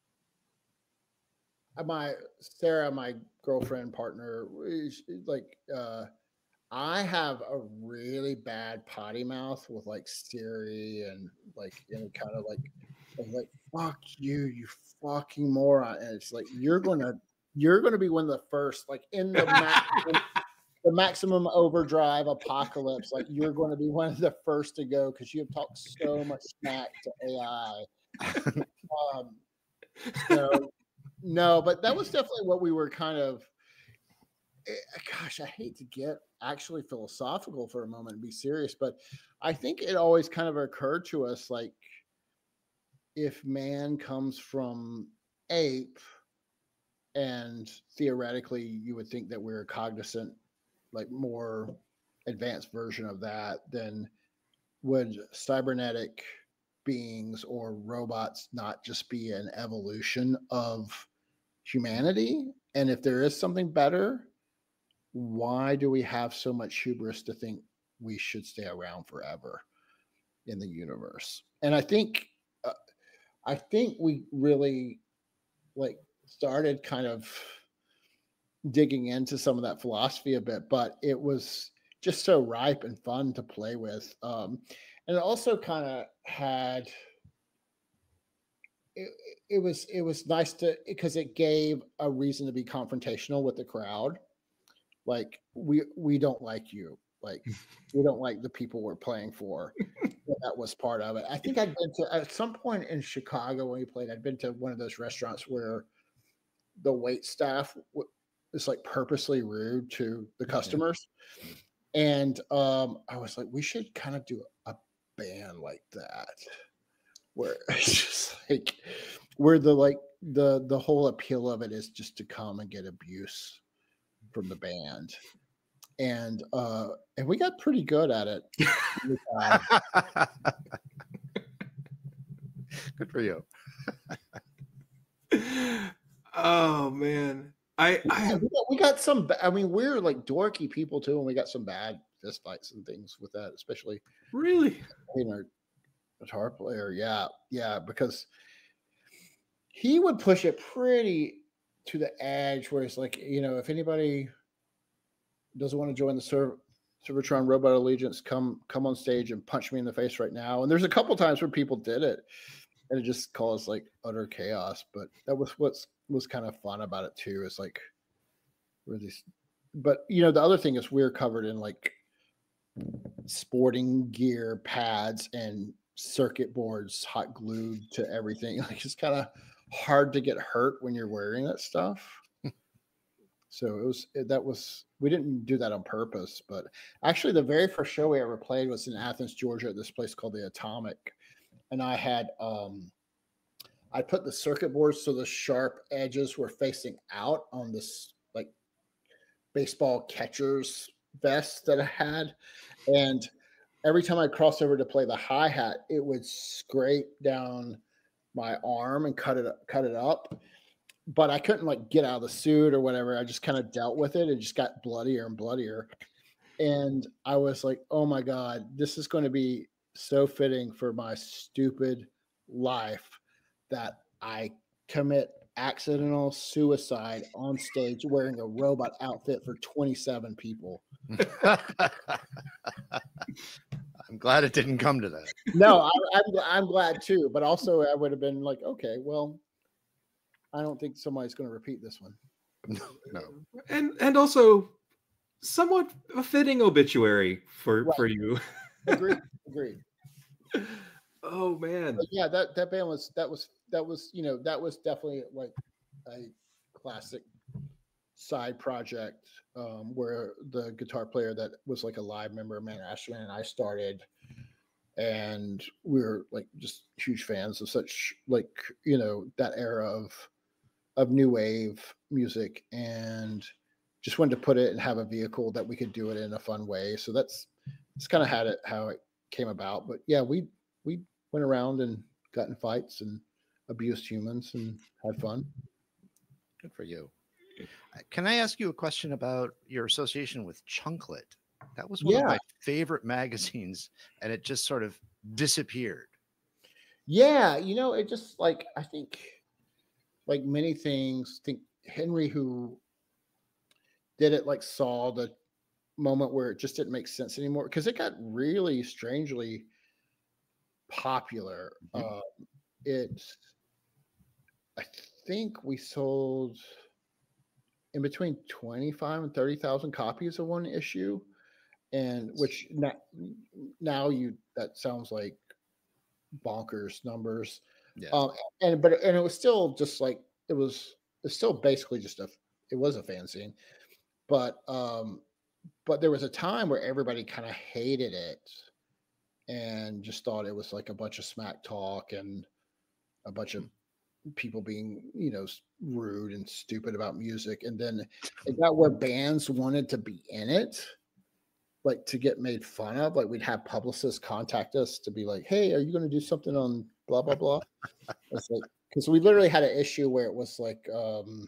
my Sarah, my girlfriend partner, like uh, I have a really bad potty mouth with like Siri and like any kind of like I was like, fuck you, you fucking moron. And it's like, you're gonna you're gonna be one of the first, like in the maximum, the maximum overdrive apocalypse, like you're gonna be one of the first to go because you have talked so much smack to A I. um so no, but that was definitely what we were kind of gosh, I hate to get actually philosophical for a moment and be serious, but I think it always kind of occurred to us like if man comes from ape and theoretically you would think that we're a cognizant, like more advanced version of that, then would cybernetic beings or robots not just be an evolution of humanity? And if there is something better, why do we have so much hubris to think we should stay around forever in the universe? And I think, uh, I think we really like started kind of digging into some of that philosophy a bit, but it was just so ripe and fun to play with. Um, and it also kind of had, it, it was, it was nice to, because it gave a reason to be confrontational with the crowd. Like we we don't like you. Like we don't like the people we're playing for. That was part of it. I think I'd been to at some point in Chicago when we played. I'd been to one of those restaurants where the wait staff w- is like purposely rude to the customers, and um, I was like, we should kind of do a band like that, where it's just like where the like the the whole appeal of it is just to come and get abuse from the band, and uh and we got pretty good at it. Good for you. Oh man, I, I we, got, we got some. I mean, we're like dorky people too, and we got some bad fist fights and things with that, especially really in our guitar player. Yeah, yeah, because he would push it pretty to the edge where it's like, you know, if anybody doesn't want to join the serv- Servatron Robot Allegiance, come come on stage and punch me in the face right now. And there's a couple times where people did it, and it just caused like utter chaos. But that was what's was kind of fun about it too. Is like we're these, but you know, the other thing is we're covered in like sporting gear, pads, and circuit boards hot glued to everything. Like it's kind of hard to get hurt when you're wearing that stuff. So it was it, that was we didn't do that on purpose, but actually the very first show we ever played was in Athens, Georgia, at this place called the Atomic, and I had um I put the circuit boards so the sharp edges were facing out on this like baseball catcher's vest that I had, and every time I crossed over to play the hi-hat, it would scrape down my arm and cut it cut it up. But I couldn't like get out of the suit or whatever. I just kind of dealt with it. It just got bloodier and bloodier. And I was like, oh my God, this is going to be so fitting for my stupid life that I commit accidental suicide on stage wearing a robot outfit for twenty-seven people. I'm glad it didn't come to that. No, I, I'm, I'm glad too. But also I would have been like, okay, well, I don't think somebody's going to repeat this one. No. And and also somewhat a fitting obituary for, Right. for you. Agreed. Agreed. Oh man. But yeah, that, that band was that was that was you know that was definitely like a classic side project um, where the guitar player that was like a live member, man, Astro-man, and I started, and we were like just huge fans of such like you know that era of of new wave music, and just wanted to put it and have a vehicle that we could do it in a fun way. So that's that's kind of had it how it came about. But yeah, we we went around and got in fights and abused humans and had fun. Good for you. Can I ask you a question about your association with Chunklet? That was one Yeah. of my favorite magazines, and it just sort of disappeared. Yeah, you know, it just like I think like many things, I think Henry who did it like saw the moment where it just didn't make sense anymore because it got really strangely popular. Mm-hmm. Uh, it, I think we sold in between twenty-five and thirty thousand copies of one issue. And which now, now you, that sounds like bonkers numbers. Yeah. Um, and, but, and it was still just like, it was, it's still basically just a, it was a fanzine, but, um, but there was a time where everybody kind of hated it and just thought it was like a bunch of smack talk and a bunch of people being, you know, rude and stupid about music. And then it got where bands wanted to be in it, like to get made fun of. Like we'd have publicists contact us to be like, hey, are you going to do something on blah, blah, blah? It's like, because we literally had an issue where it was like, um,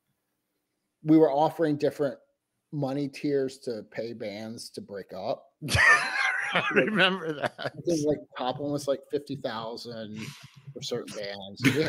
we were offering different money tiers to pay bands to break up. I remember that. It was like top one was like fifty thousand for certain bands. Yeah.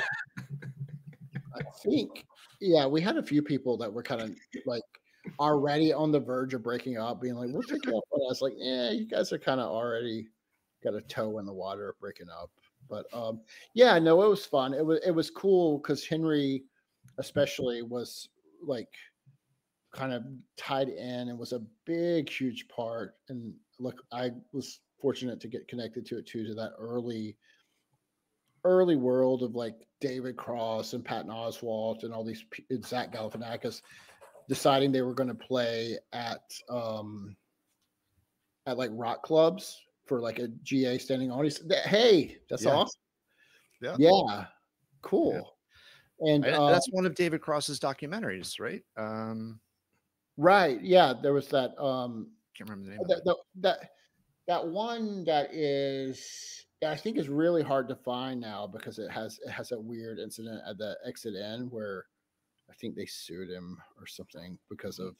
I think, yeah, we had a few people that were kind of like already on the verge of breaking up, being like, we'll take you up. But I was like, yeah, you guys are kind of already got a toe in the water of breaking up. But um, yeah, no, it was fun. It was it was cool because Henry, especially, was like kind of tied in and was a big, huge part. And look, I was fortunate to get connected to it too, to that early, early world of like David Cross and Patton Oswalt and all these, and Zach Galifianakis deciding they were going to play at um at like rock clubs for like a G A standing audience. Hey, that's yeah. awesome. Yeah. Yeah. Cool. Yeah. And I, uh, that's one of David Cross's documentaries, right? Um, right. Yeah. There was that. Um, can't remember the name that, of it. that, that, that one that is, I think is really hard to find now because it has, it has a weird incident at the exit end where I think they sued him or something because of,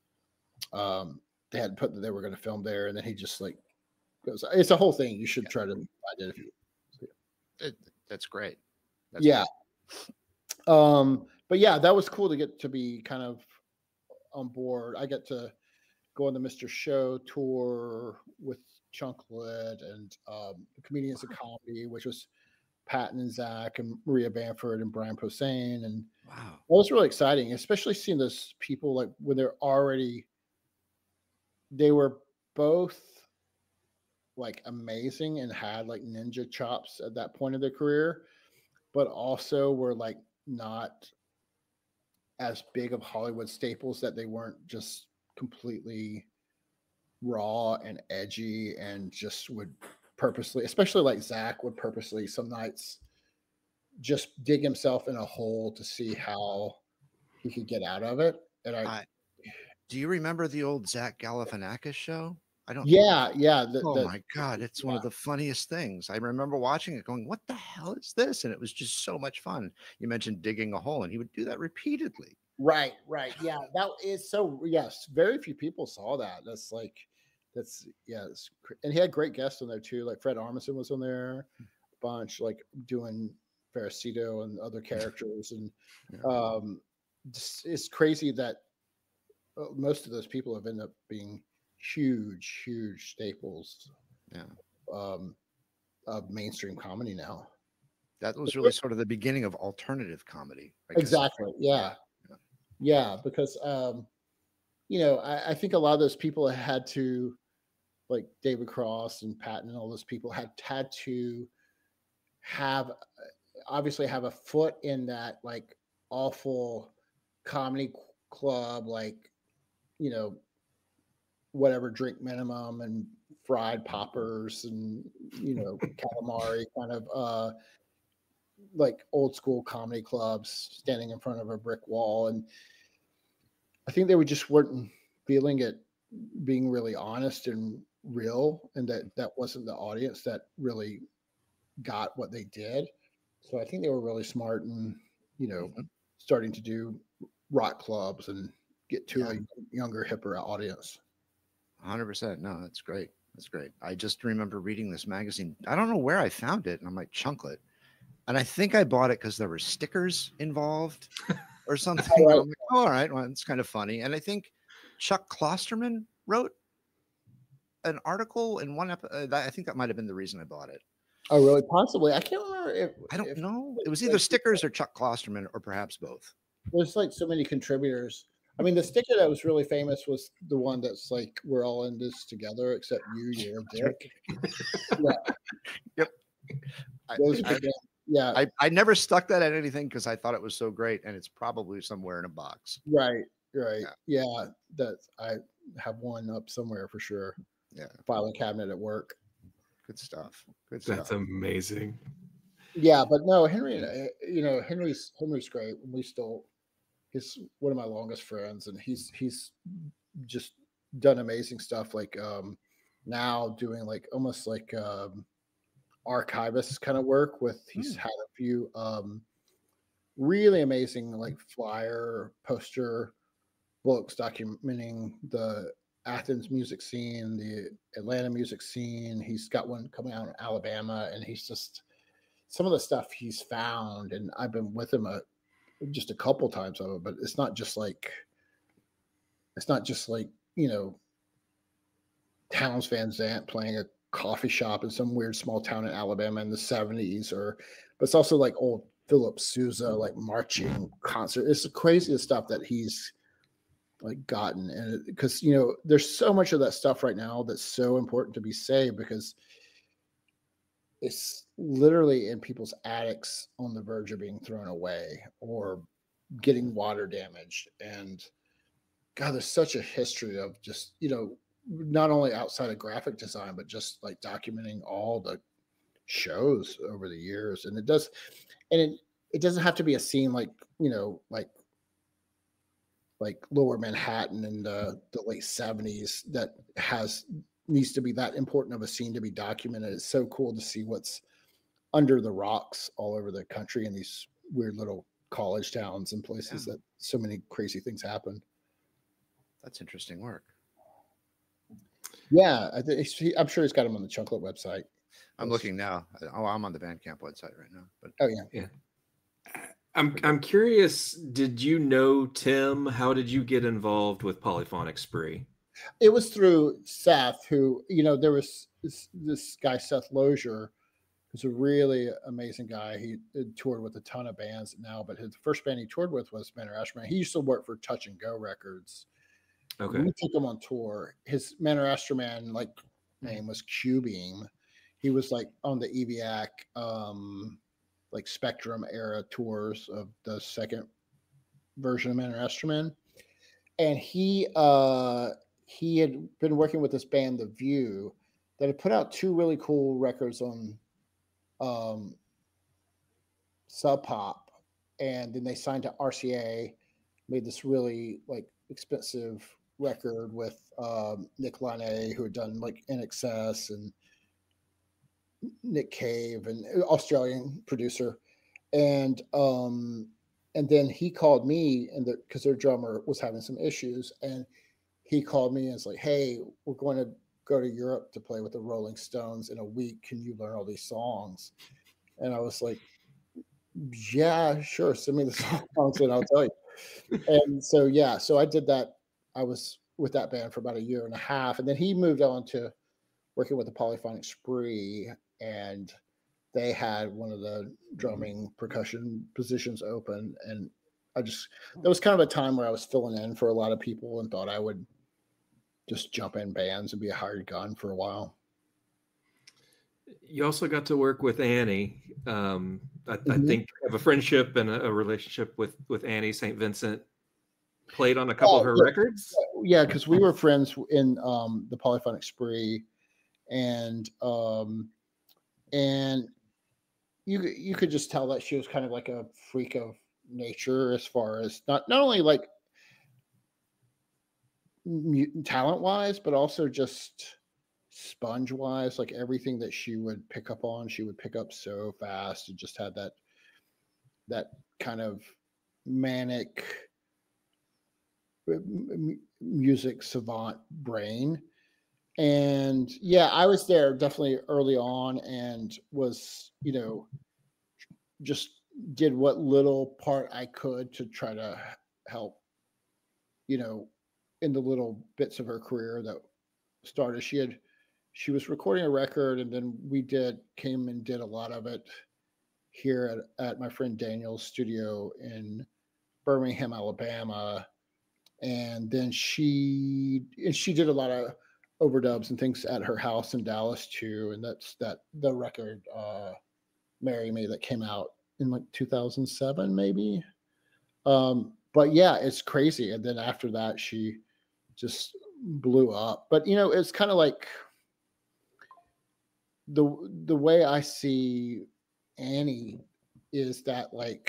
um, they had put that they were going to film there. And then he just like goes, it's a whole thing. You should yeah. try to find it if you, it, that's great. That's yeah. great. Um, but yeah, that was cool to get to be kind of on board. I get to go on the Mister Show tour with Chunklet and um, the Comedians of Comedy, which was Patton and Zach and Maria Bamford and Brian Posehn. And wow, that was really exciting, especially seeing those people like when they're already, they were both like amazing and had like ninja chops at that point of their career, but also were like not as big of Hollywood staples, that they weren't just completely raw and edgy and just would purposely, especially like Zach would purposely some nights just dig himself in a hole to see how he could get out of it. And I, I do you remember the old Zach Galifianakis show? I don't. Yeah, yeah. The, oh the, my God, it's yeah. one of the funniest things. I remember watching it, going, "What the hell is this?" And it was just so much fun. You mentioned digging a hole, and he would do that repeatedly. Right, right. Yeah, that is so. Yes, very few people saw that. That's like, that's yeah. It's, and he had great guests on there too. Like Fred Armisen was on there, a bunch, like doing Ferricito and other characters, and yeah. um, it's, it's crazy that most of those people have ended up being huge, huge staples, yeah, um, of mainstream comedy now. That was really sort of the beginning of alternative comedy. I exactly. Yeah. yeah. Yeah. Because, um, you know, I, I think a lot of those people had to, like David Cross and Patton and all those people had had to have, obviously have a foot in that like awful comedy club, like, you know, whatever, drink minimum and fried poppers and, you know, calamari kind of uh like old school comedy clubs standing in front of a brick wall. And I think they were just weren't feeling it being really honest and real, and that that wasn't the audience that really got what they did. So I think they were really smart and, you know, mm-hmm. starting to do rock clubs and get to yeah. a younger, hipper audience. one hundred percent. No, that's great. That's great. I just remember reading this magazine. I don't know where I found it, and I'm like, Chunklet. And I think I bought it because there were stickers involved or something. All right. I'm like, oh, all right, well, it's kind of funny. And I think Chuck Klosterman wrote an article in one episode. I think that might have been the reason I bought it. Oh, really? Possibly. I can't remember if I don't if, know. It was like, either stickers or Chuck Klosterman, or perhaps both. there's like so many contributors. I mean, the sticker that was really famous was the one that's like, "We're all in this together, except you. You're a dick." Yeah. Yep. I, Those I, were the- yeah. I, I never stuck that at anything because I thought it was so great, and it's probably somewhere in a box. Right. Right. Yeah. Yeah. That I have one up somewhere for sure. Yeah. Filing cabinet at work. Good stuff. Good stuff. That's amazing. Yeah, but no, Henry, uh, you know, Henry's Henry's great. We still, he's one of my longest friends, and he's he's just done amazing stuff. Like um, now doing like almost like um, archivist kind of work with. He's Hmm. had a few um, really amazing like flyer poster books documenting the Athens music scene, the Atlanta music scene. He's got one coming out in Alabama, and he's just some of the stuff he's found. And I've been with him a just a couple times of it, but it's not just like it's not just like you know Towns Van Zandt playing a coffee shop in some weird small town in Alabama in the seventies, or but it's also like old Philip Sousa like marching concert. It's the craziest stuff that he's like gotten, and because you know there's so much of that stuff right now that's so important to be saved because it's literally in people's attics on the verge of being thrown away or getting water damaged. And God, there's such a history of just you know not only outside of graphic design but just like documenting all the shows over the years. And it does, and it, it doesn't have to be a scene like you know like like Lower Manhattan in the, the late seventies that has needs to be that important of a scene to be documented. It's so cool to see what's under the rocks all over the country in these weird little college towns and places Yeah. that so many crazy things happen. That's interesting work. Yeah, I think I'm sure he's got them on the Chunklet website. I'm looking now. Oh, I'm on the Bandcamp website right now. But oh yeah, Yeah. I'm I'm curious, did you know Tim? How did you get involved with Polyphonic Spree? it was through Seth, who you know there was this, this guy Seth Lozier, who's a really amazing guy. He had toured with a ton of bands now, but his first band he toured with was Manor Astro-man. He used to work for Touch and Go Records. Okay. We took him on tour. His Manor Astro-man like name was Q-Beam. He was like on the E V A C um, like Spectrum era tours of the second version of Manor Astro-man. And he uh he had been working with this band, The View, that had put out two really cool records on um Sub Pop, and then they signed to R C A, made this really like expensive record with um Nick Launay, who had done like N X S, and Nick Cave, and Australian producer. And um and then he called me, and because their drummer was having some issues, and he called me and was like, "Hey, we're going to go to Europe to play with the Rolling Stones in a week. Can you learn all these songs?" And I was like, "Yeah, sure. Send me the songs and I'll tell you." And so yeah, so I did that. I was with that band for about a year and a half, and then he moved on to working with the Polyphonic Spree, and they had one of the drumming percussion positions open. And I just, there was kind of a time where I was filling in for a lot of people and thought I would just jump in bands and be a hired gun for a while. You also got to work with Annie. Um, I, Mhm. I think you have a friendship and a, a relationship with, with Annie Saint Vincent. Played on a couple Oh, of her yeah. records. Yeah, because we were friends in um, the Polyphonic Spree, and um, and you you could just tell that she was kind of like a freak of nature, as far as not not only like talent wise, but also just sponge wise. Like everything that she would pick up on, she would pick up so fast, and just had that that kind of manic m- music savant brain. And yeah, I was there definitely early on, and was, you know, just did what little part I could to try to help, you know, in the little bits of her career that started. She had she was recording a record, and then we did came and did a lot of it here at, at my friend Daniel's studio in Birmingham, Alabama. And then she and she did a lot of overdubs and things at her house in Dallas too. And that's that the record uh Marry Me that came out in like two thousand seven maybe. Um but yeah, it's crazy. And then after that she just blew up. But you know, it's kind of like the the way I see Annie is that like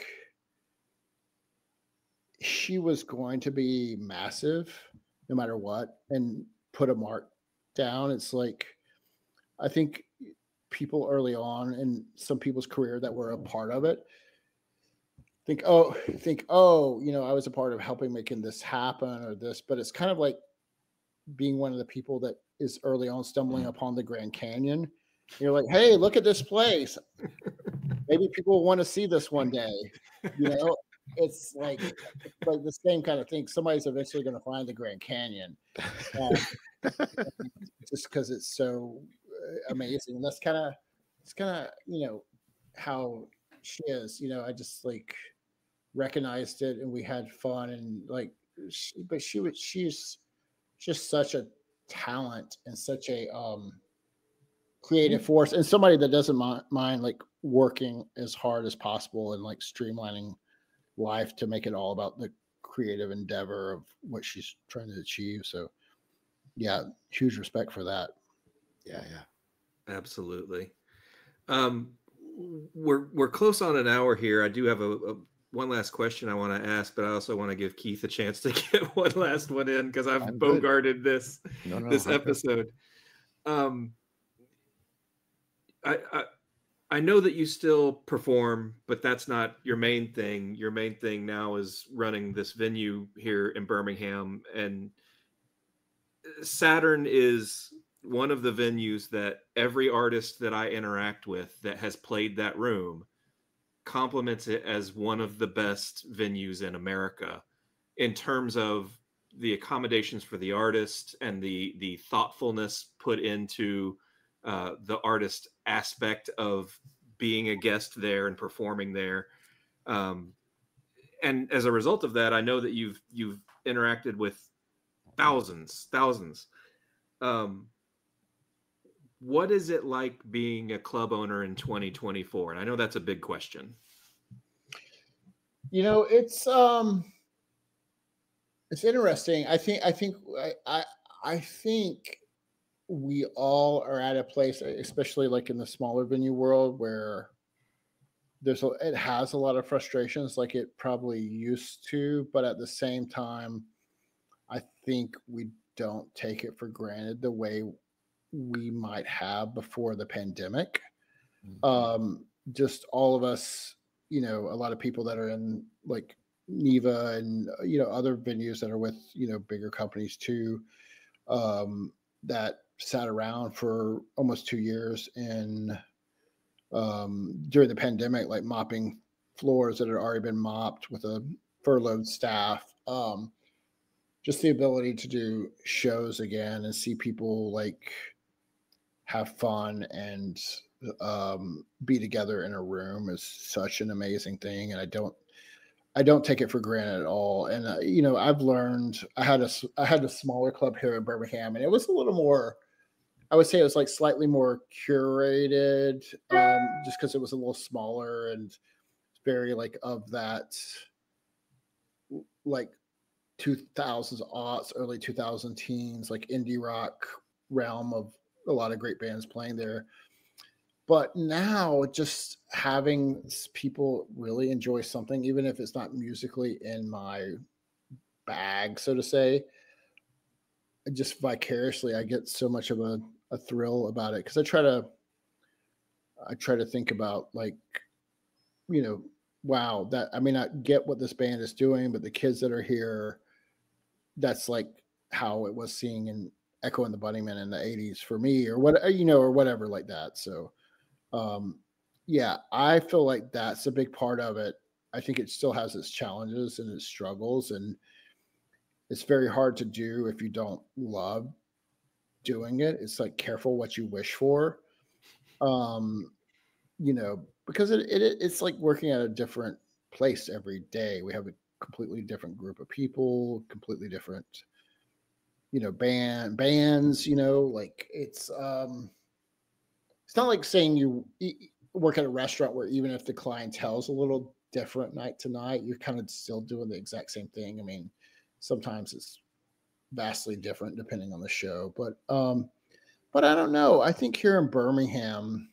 she was going to be massive no matter what and put a mark down. It's like, I think people early on in some people's career that were a part of it think, oh, think, oh, you know, I was a part of helping making this happen or this, but it's kind of like being one of the people that is early on stumbling upon the Grand Canyon. You're like, hey, look at this place. Maybe people want to see this one day. You know, it's like it's like the same kind of thing. Somebody's eventually going to find the Grand Canyon, um, just because it's so amazing. And that's kind of it's kind of you know how she is. You know, I just like recognized it, and we had fun, and like, she, but she was she's just such a talent and such a um creative force, and somebody that doesn't mind, mind like working as hard as possible and like streamlining life to make it all about the creative endeavor of what she's trying to achieve. So yeah, huge respect for that. Yeah, yeah. Absolutely. Um, we're we're close on an hour here. I do have a, a one last question I want to ask, but I also want to give Keith a chance to get one last one in because I've I'm bogarted good. this no, no, this I'm episode. Good. Um, I, I I know that you still perform, but that's not your main thing. Your main thing now is running this venue here in Birmingham, and Saturn is one of the venues that every artist that I interact with that has played that room compliments it as one of the best venues in America in terms of the accommodations for the artist and the the thoughtfulness put into uh, the artist aspect of being a guest there and performing there. Um, and as a result of that, I know that you've you've interacted with thousands, thousands. Um, what is it like being a club owner in twenty twenty-four? And I know that's a big question. You know, it's um, it's interesting. I think I think I I, I think we all are at a place, especially like in the smaller venue world, where there's a, it has a lot of frustrations, like it probably used to, but at the same time, I think we don't take it for granted the way we might have before the pandemic. Mm-hmm. Um, just all of us, you know, a lot of people that are in like Neva and, you know, other venues that are with, you know, bigger companies too, um, that sat around for almost two years in um, during the pandemic, like mopping floors that had already been mopped with a furloughed staff. Um, just the ability to do shows again and see people like have fun and um, be together in a room is such an amazing thing. And I don't, I don't take it for granted at all. And, uh, you know, I've learned, I had a, I had a smaller club here in Birmingham, and it was a little more, I would say it was like slightly more curated, um, just because it was a little smaller and very like of that, like two thousands aughts, early two thousand teens, like indie rock realm of a lot of great bands playing there. But now just having people really enjoy something, even if it's not musically in my bag, so to say, just vicariously, I get so much of a, a thrill about it. Cause I try to, I try to think about like, you know, wow, that I may not get what this band is doing, but the kids that are here, that's like how it was seeing in Echo and the Bunnymen in the eighties for me, or what, you know, or whatever like that. So, um, yeah, I feel like that's a big part of it. I think it still has its challenges and its struggles, and it's very hard to do if you don't love doing it. It's like careful what you wish for. Um, you know, because it, it it's like working at a different place every day. We have a completely different group of people, completely different, you know, band bands, you know, like it's um it's not like saying you e- work at a restaurant where even if the clientele is a little different night to night, you're kind of still doing the exact same thing. I mean, sometimes it's vastly different depending on the show, but um but I don't know. I think here in Birmingham,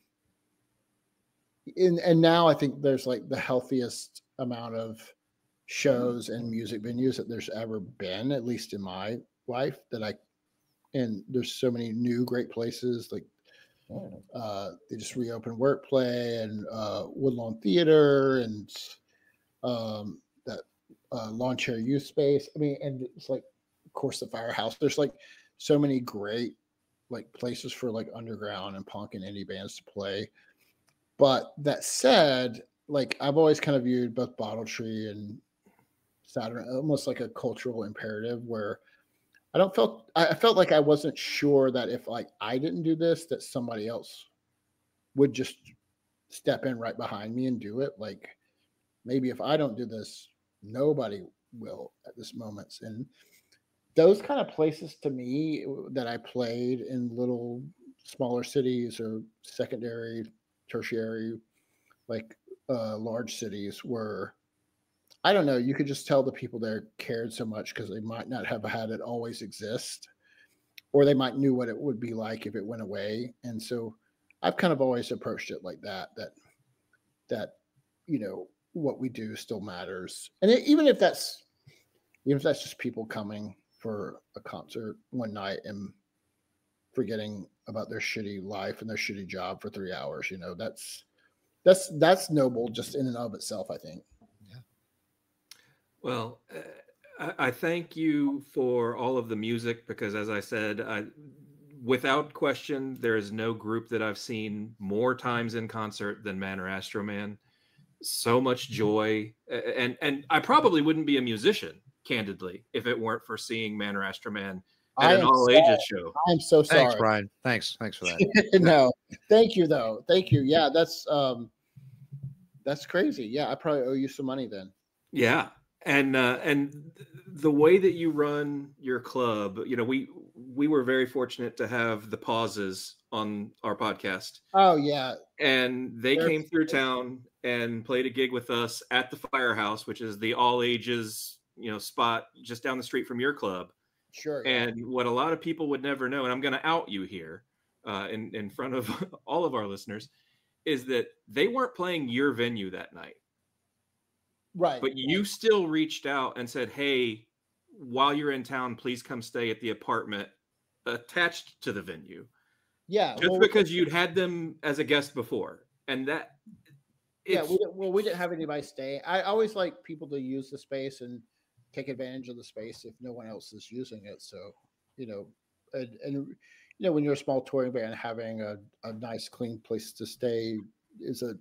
in and now I think there's like the healthiest amount of shows and music venues that there's ever been, at least in my life. That I and there's so many new great places. Like uh, they just reopened Workplay and uh, Woodlawn Theater and um, that uh, Lawn Chair Youth Space. I mean, and it's like, of course, the Firehouse. There's like so many great like places for like underground and punk and indie bands to play. But that said, like I've always kind of viewed both Bottle Tree and Saturn almost like a cultural imperative where I don't felt I felt like I wasn't sure that if like I didn't do this, that somebody else would just step in right behind me and do it. Like maybe if I don't do this, nobody will at this moment. And those kind of places to me that I played in little smaller cities or secondary, tertiary, like uh, large cities were, I don't know, you could just tell the people there cared so much because they might not have had it always exist, or they might knew what it would be like if it went away. And so I've kind of always approached it like that, that, that, you know, what we do still matters. And it, even if that's, even if that's just people coming for a concert one night and forgetting about their shitty life and their shitty job for three hours, you know, that's, that's, that's noble just in and of itself, I think. Yeah. Well, uh, I, I thank you for all of the music because as I said, I, without question, there is no group that I've seen more times in concert than Man or Astro-man. So much joy. And, and I probably wouldn't be a musician, candidly, if it weren't for seeing Man or Astro-man at I an all sorry. ages show. I'm so sorry. Thanks, Brian. Thanks. Thanks for that. No, thank you though. Thank you. Yeah, that's um that's crazy. Yeah, I probably owe you some money then. Yeah. And uh and the way that you run your club, you know, we we were very fortunate to have the Pauses on our podcast. Oh yeah. And they They're- came through town and played a gig with us at the Firehouse, which is the all ages, you know, spot just down the street from your club. Sure. Yeah. And what a lot of people would never know, and I'm going to out you here uh, in, in front of all of our listeners, is that they weren't playing your venue that night. Right. But you right. still reached out and said, hey, while you're in town, please come stay at the apartment attached to the venue. Yeah. Just well, because you'd had them as a guest before. And that... Yeah, we didn't, well, we didn't have anybody stay. I always like people to use the space and take advantage of the space if no one else is using it. So, you know, and, and you know, when you're a small touring band, having a, a nice, clean place to stay is a,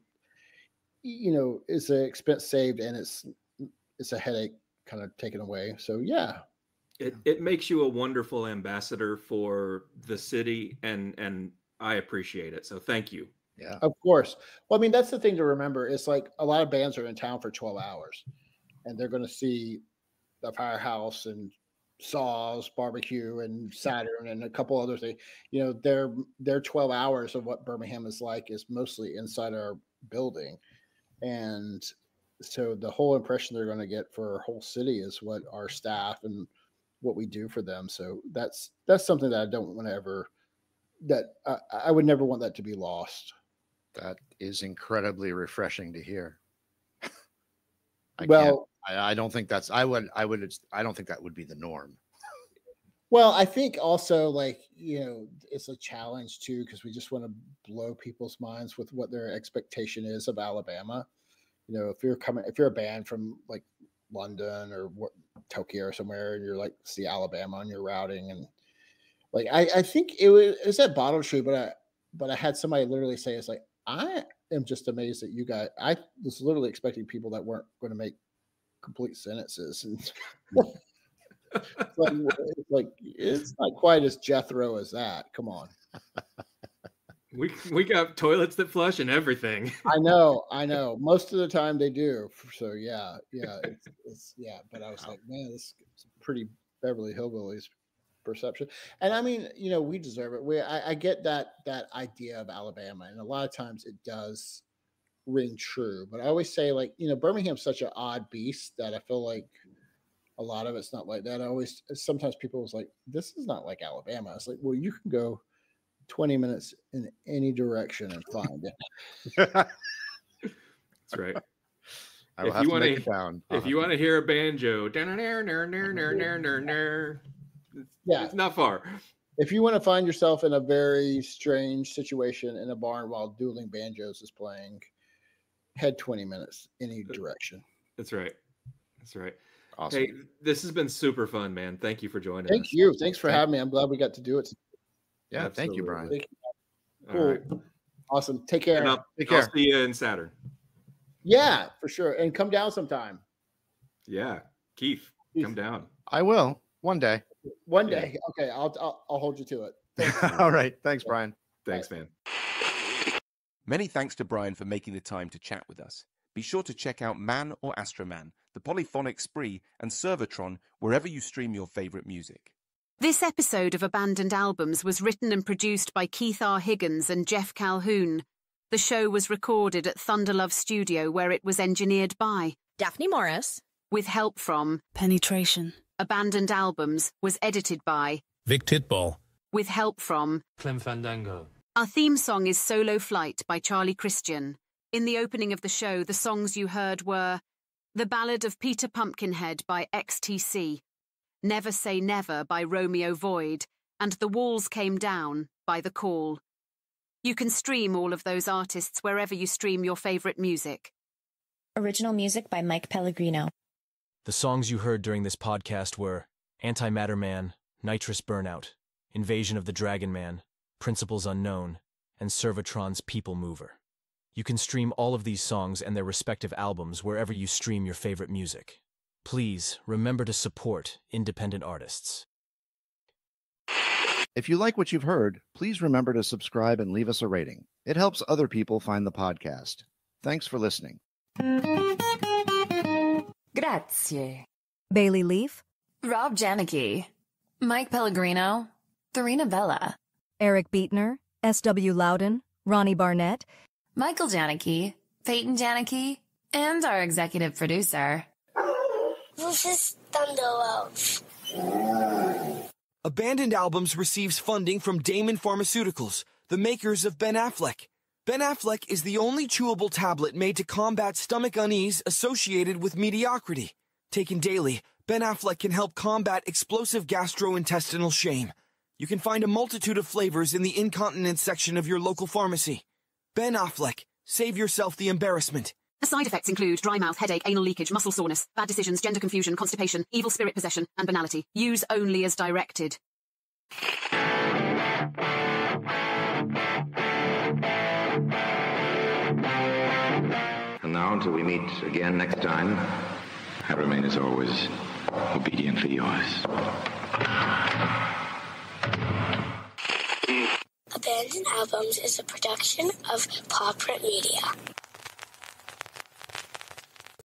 you know, is an expense saved and it's it's a headache kind of taken away. So, yeah. It it makes you a wonderful ambassador for the city, and and I appreciate it. So thank you. Yeah, of course. Well, I mean, that's the thing to remember. It's like a lot of bands are in town for twelve hours and they're going to see the Firehouse and Saws, Barbecue and Saturn and a couple other things. You know, their their twelve hours of what Birmingham is like is mostly inside our building. And so the whole impression they're going to get for our whole city is what our staff and what we do for them. So that's that's something that I don't want to ever, that I, I would never want that to be lost. That is incredibly refreshing to hear. I well, I, I don't think that's, I would, I would, I don't think that would be the norm. Well, I think also like, you know, it's a challenge too, because we just want to blow people's minds with what their expectation is of Alabama. You know, if you're coming, if you're a band from like London or what, Tokyo or somewhere, and you're like, see Alabama and you're routing. And like, I, I think it was, it was at Bottle Tree, but I, but I had somebody literally say, it's like, I am just amazed that you guys, I was literally expecting people that weren't going to make complete sentences. And It's like, it's like it's not quite as Jethro as that. Come on. We we got toilets that flush and everything. I know, I know. Most of the time they do. So yeah, yeah, it's, it's yeah. But I was like, man, this is pretty Beverly Hillbillies perception. And I mean, you know, we deserve it. We I, I get that that idea of Alabama, and a lot of times it does ring true. But I always say, like, you know, Birmingham's such an odd beast that I feel like a lot of it's not like that. I always sometimes people was like, this is not like Alabama. It's like, well, you can go twenty minutes in any direction and find it. That's right. I will if have you to want make to, it down. if you want to hear a banjo, yeah, it's not far. If you want to find yourself in a very strange situation in a barn while dueling banjos is playing, head twenty minutes any direction. That's right. That's right. Awesome. Hey, this has been super fun, man. Thank you for joining Thank us. you. Thanks for having me. I'm glad we got to do it. Yeah, Absolutely. thank you, Brian. Thank you. All Cool. right. Awesome. Take care. And I'll, Take I'll care. see you in Saturn. Yeah, for sure. And come down sometime. Yeah. Keith, Keith. come down. I will one day. One day. Okay, I'll I'll, I'll hold you to it. All right. Thanks, Brian. Thanks, man. Many thanks to Brian for making the time to chat with us. Be sure to check out Man or Astro-man, The Polyphonic Spree, and Servatron wherever you stream your favorite music. This episode of Abandoned Albums was written and produced by Keith R. Higgins and Jeff Calhoun. The show was recorded at Thunderlove Studio, where it was engineered by Daphne Morris, with help from Penetration. Abandoned Albums was edited by Vic Titball, with help from Clem Fandango. Our theme song is Solo Flight by Charlie Christian. In the opening of the show, the songs you heard were The Ballad of Peter Pumpkinhead by X T C, Never Say Never by Romeo Void, and The Walls Came Down by The Call. You can stream all of those artists wherever you stream your favorite music. Original music by Mike Pellegrino. The songs you heard during this podcast were Antimatter Man, Nitrous Burnout, Invasion of the Dragon Man, Principles Unknown, and Servatron's People Mover. You can stream all of these songs and their respective albums wherever you stream your favorite music. Please remember to support independent artists. If you like what you've heard, please remember to subscribe and leave us a rating. It helps other people find the podcast. Thanks for listening. Grazie. Bailey Leaf, Rob Janicki, Mike Pellegrino, Therina Bella, Eric Beatner, S W Loudon, Ronnie Barnett, Michael Janicki, Peyton Janicki, and our executive producer, Rufus Thunderlove. Abandoned Albums receives funding from Damon Pharmaceuticals, the makers of Ben Affleck. Ben Affleck is the only chewable tablet made to combat stomach unease associated with mediocrity. Taken daily, Ben Affleck can help combat explosive gastrointestinal shame. You can find a multitude of flavors in the incontinence section of your local pharmacy. Ben Affleck, save yourself the embarrassment. The side effects include dry mouth, headache, anal leakage, muscle soreness, bad decisions, gender confusion, constipation, evil spirit possession, and banality. Use only as directed. And now, until we meet again next time, I remain as always obediently yours. Abandoned Albums is a production of Paw Print Media.